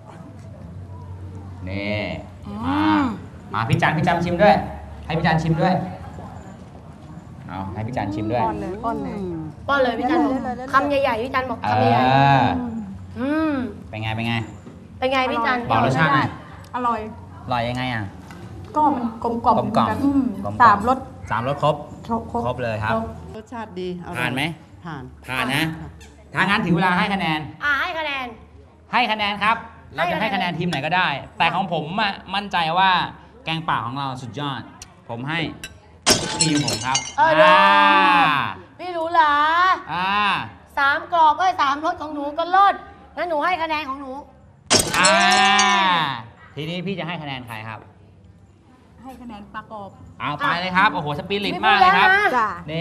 Speaker 3: นี่มาพี่จันชิมด้วยให้พี่จันชิมด้วยเอาให้พี่จันชิมด้วย
Speaker 4: ป้อนเลยพี่จันคำใหญ่ๆพี่จันบอกคำใหญ่
Speaker 3: เป็นไงพี่
Speaker 4: จัน
Speaker 3: บอกรสชาติหน่อย
Speaker 8: อร่
Speaker 3: อยยังไงอ่ะ
Speaker 8: ก็มันกลมกล่อม3 รส
Speaker 3: ครบเลยครับ
Speaker 8: รสชาติดี
Speaker 3: ผ่านไหมผ่านนะถ้างั้นถึงเวลาให้คะแนน
Speaker 4: ให้คะแนน
Speaker 3: ครับเราจะให้คะแนนทีมไหนก็ได้แต่ของผมมั่นใจว่าแกงป่าของเราสุดยอดผมให้ทีมผมครับ
Speaker 4: พี่รู้เหรอ3 กรอบ3 รสของหนูก็เลิศงั้นหนูให้คะแนนของหนู
Speaker 3: ทีนี้พี่จะให้คะแนนใครครับ
Speaker 10: ให้คะแนนประกอบ
Speaker 3: เอาไปเลยครับ โอ้โห สปิริตมากเลยครับ นี่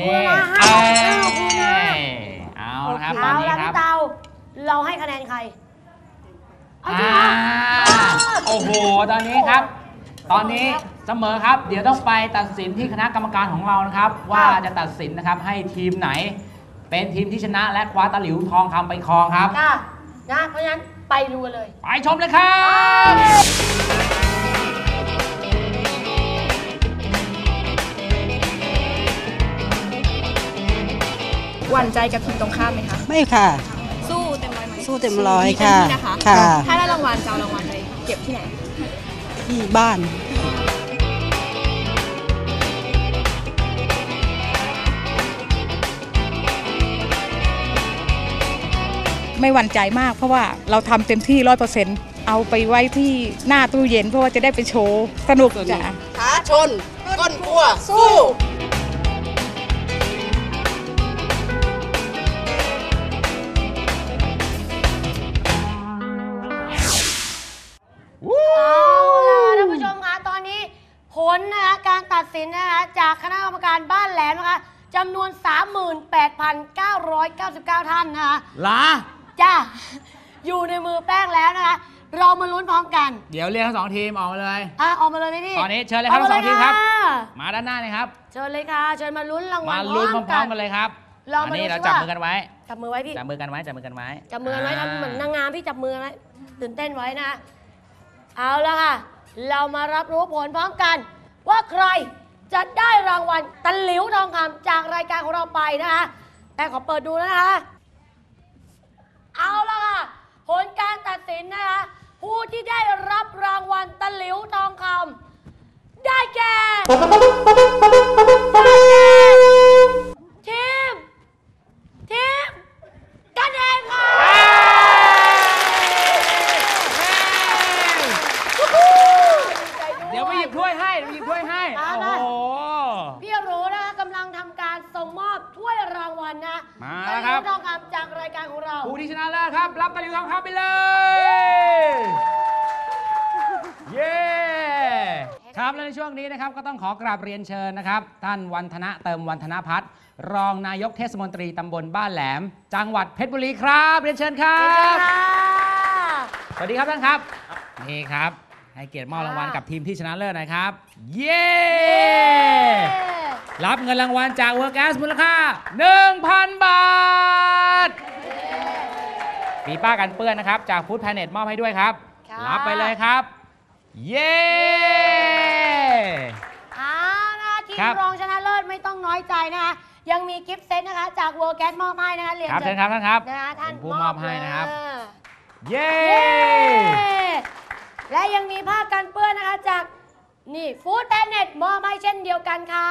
Speaker 3: เอาละครับ ตอนนี้ครับ
Speaker 4: พี่เตาเราให้คะแนนใคร
Speaker 3: โอ้โห ตอนนี้ครับ ตอนนี้เสมอครับ เดี๋ยวต้องไปตัดสินที่คณะกรรมการของเรานะครับ ว่าจะตัดสินนะครับให้ทีมไหน เป็นทีมที่ชนะและคว้าตะหลิวทองคำไปครองครับ
Speaker 4: นะเพราะฉะนั้นไปดูเลย
Speaker 3: ไปชมเลยครับ
Speaker 14: หวั่นใจกับทีมตรงข้ามไหมคะ
Speaker 8: ไม่ค่ะ
Speaker 14: สู้เต็มร้อยไหม
Speaker 8: สู้เต็มร้อยค่ะ
Speaker 14: มีเต็มที่นะคะ
Speaker 8: ค่ะ
Speaker 14: ถ้าได้รางวัลจะเอารางวัลไปเก็บที่ไหน
Speaker 8: ที่บ้าน
Speaker 10: ไม่หวั่นใจมากเพราะว่าเราทำเต็มที่ 100%เอาไปไว้ที่หน้าตู้เย็นเพราะว่าจะได้ไปโชว์สนุกจ้ะ
Speaker 11: ท้าชน ก้นครัว สู้
Speaker 4: เอาล่ะท่านผู้ชมคะตอนนี้ผลนะคะการตัดสินนะคะจากคณะกรรมการบ้านแหลมนะคะจำนวน 38,999 ท่านนะคะจ้าอยู่ในมือแป้งแล้วนะคะเรามาลุ้นพร้อมกัน
Speaker 3: เดี๋ยวเรียกทั้งสองทีมออกมาเลย
Speaker 4: ออกมาเลยพี่
Speaker 3: ตอนนี้เชิญเลยครับทั้งสองทีมครับมาด้านหน้าเลยครับ
Speaker 4: เชิญเลยค่ะเชิญมาลุ้นรางวัล
Speaker 3: มาลุ้นพร้อมกันเลยครับอันนี้เราจับมือกันไว้
Speaker 4: จับมือไว้พี่
Speaker 3: จับมือกันไว้จับมือกันไว้
Speaker 4: จับมือกันไว้ทำเหมือนนางงามพี่จับมือไว้ตื่นเต้นไว้นะเอาละค่ะเรามารับรู้ผลพร้อมกันว่าใครจะได้รางวัลตะหลิวทองคำจากรายการของเราไปนะคะแต่ขอเปิดดูนะคะเอาละค่ะผลการตัดสินนะคะผู้ที่ได้รับรางวัลตะหลิวทองคำได้แก่ทีมกันเองค่ะ
Speaker 3: เดี๋ยวไปหยิบถ้วยให้โอ้โห
Speaker 4: พี่รู้นะคะกำลังทำการส่งมอบถ้วยรางวัลนะ
Speaker 3: มาแล้วครับ
Speaker 4: ทองคำจากรายการของเรา
Speaker 3: ผู้ที่ชนะเลิศครับรับตะหลิวทองคำไปเลยเย้ครับและในช่วงนี้นะครับก็ต้องขอกราบเรียนเชิญนะครับท่านวันธนะเติมวันธนพัฒน์รองนายกเทศมนตรีตำบลบ้านแหลมจังหวัดเพชรบุรีครับเรียนเชิญครับสวัสดีครับท่านครับนี่ครับให้เกียรติมอบรางวัลกับทีมที่ชนะเลิศนะครับเย้รับเงินรางวัลจาก World Gas มูลค่า 1,000 บาทมีป้ากันเปื้อนนะครับจาก Food Planet มอบให้ด้วยครับรับไปเลยครับเย้
Speaker 4: ทีมรองชนะเลิศไม่ต้องน้อยใจนะคะยังมีกิฟต์เซตนะคะจาก World Gas มอบให้นะคะเรียนเชิญ
Speaker 3: ครับท่านครับ
Speaker 4: ท่าน
Speaker 3: ผู้มอบให้นะครับเย้
Speaker 4: และยังมีผ้ากันเปื้อนนะคะจากนี่ฟู้ดแพนเน็ตมอบให้เช่นเดียวกันค่ะ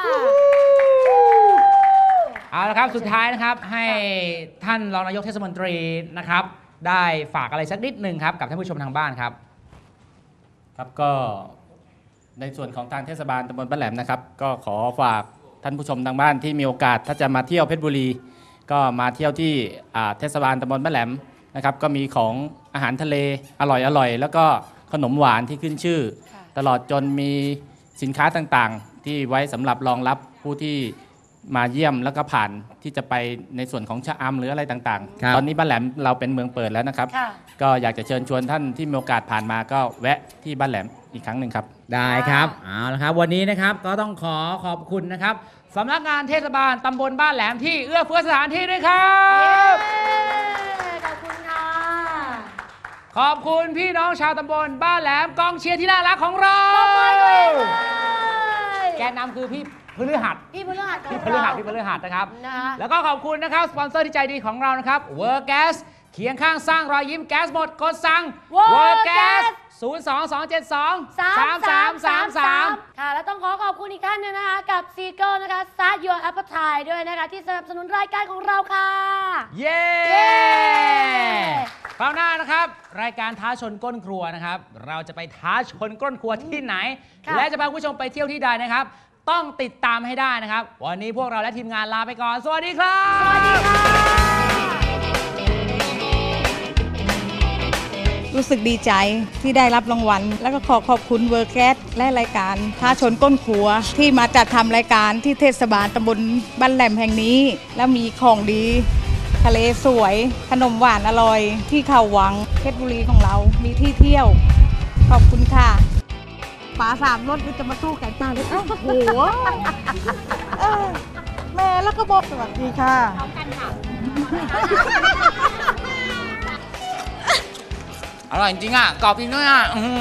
Speaker 3: เอาละครับสุดท้ายนะครับให้ท่านรองนายกเทศมนตรีนะครับได้ฝากอะไรสักนิดหนึ่งครับกับท่านผู้ชมทางบ้านครับ
Speaker 6: ครับก็ในส่วนของทางเทศบาลตำบลบ้านแหลมนะครับก็ขอฝากท่านผู้ชมทางบ้านที่มีโอกาสถ้าจะมาเที่ยวเพชรบุรีก็มาเที่ยวที่เทศบาลตำบลบ้านแหลมนะครับก็มีของอาหารทะเลอร่อยแล้วก็ขนมหวานที่ขึ้นชื่อตลอดจนมีสินค้าต่างๆที่ไว้สำหรับรองรับผู้ที่มาเยี่ยมแล้วก็ผ่านที่จะไปในส่วนของชะอำหรืออะไรต่างๆตอนนี้บ้านแหลมเราเป็นเมืองเปิดแล้วนะครับก็อยากจะเชิญชวนท่านที่มีโอกาสผ่านมาก็แวะที่บ้านแหลมอีกครั้งหนึ่งครับ
Speaker 3: ได้ครับเอาละครับวันนี้นะครับก็ต้องขอบคุณนะครับสำนักงานเทศบาลตำบลบ้านแหลมที่เอื้อเฟื้อสถานที่ด้วยครับ
Speaker 4: ขอบคุณค่ะ
Speaker 3: ขอบคุณพี่น้องชาวตำบลบ้านแหลมกองเชียร์ที่น่ารักของเราแกนนำคือพี่พฤหัสนะครับแล้วก็ขอบคุณนะครับสปอนเซอร์ที่ใจดีของเรานะครับ World Gas เคียงข้างสร้างรอยยิ้มแก๊สหมดกดสั่ง World Gas 022723333
Speaker 4: ค่ะแล้วต้องขอบคุณอีกท่านนึงนะคะกับซีเกิลนะคะ Start Your Appetite ด้วยนะคะที่สนับสนุนรายการของเราค่ะ
Speaker 3: เย้คราวหน้านะครับรายการท้าชนก้นครัวนะครับเราจะไปท้าชนก้นครัวที่ไหนและจะพาคุณผู้ชมไปเที่ยวที่ใดนะครับต้องติดตามให้ได้นะครับวันนี้พวกเราและทีมงานลาไปก่อนสวัสดีครับ
Speaker 10: รู้สึกดีใจที่ได้รับรางวัล แล้วก็ขอบคุณเวอร์แก๊สและรายการท้าชนก้นครัวที่มาจัดทำรายการที่เทศบาลตำบลบ้านแหลมแห่งนี้แล้วมีของดีทะเลสวยขนมหวานอร่อยที่เขาวังเพชรบุรีของเรามีที่เที่ยวขอบคุณค่ะปลาสามรสจะมาสู้ไก่ปลาเลยโอ้โหแม่แล้วก็บอกสวัสดีค่ะพร้อมกันค่ะ
Speaker 3: อร่อยจริงอ่ะกรอบจริงด้วยอ่ะ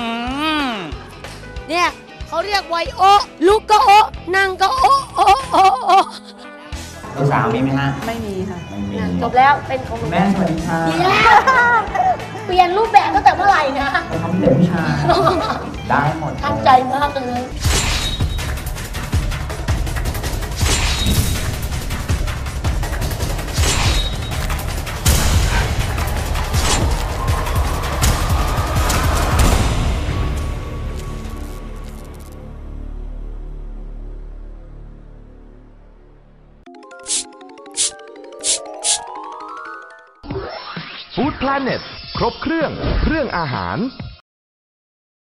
Speaker 4: เนี่ยเขาเรียกไวโอลูกก็โอนั่งก็โอโอโอโอ
Speaker 3: ลูกสาวมีไหมฮะ
Speaker 8: ไม่มีค่ะ
Speaker 3: ไม่มี
Speaker 4: จบแล้วเป็นของหนู
Speaker 3: แม่สวัสดีค่ะ
Speaker 4: ดีแล้วเปลี่ยนรูปแบบตั้งแต่เมื่อไหร่นะ
Speaker 3: เขาเป็นเด็กผู้ชายได้หมด
Speaker 4: ตั้งใจมากเลย
Speaker 1: ฟู้ดแพลเน็ตครบเครื่องเรื่องอาหาร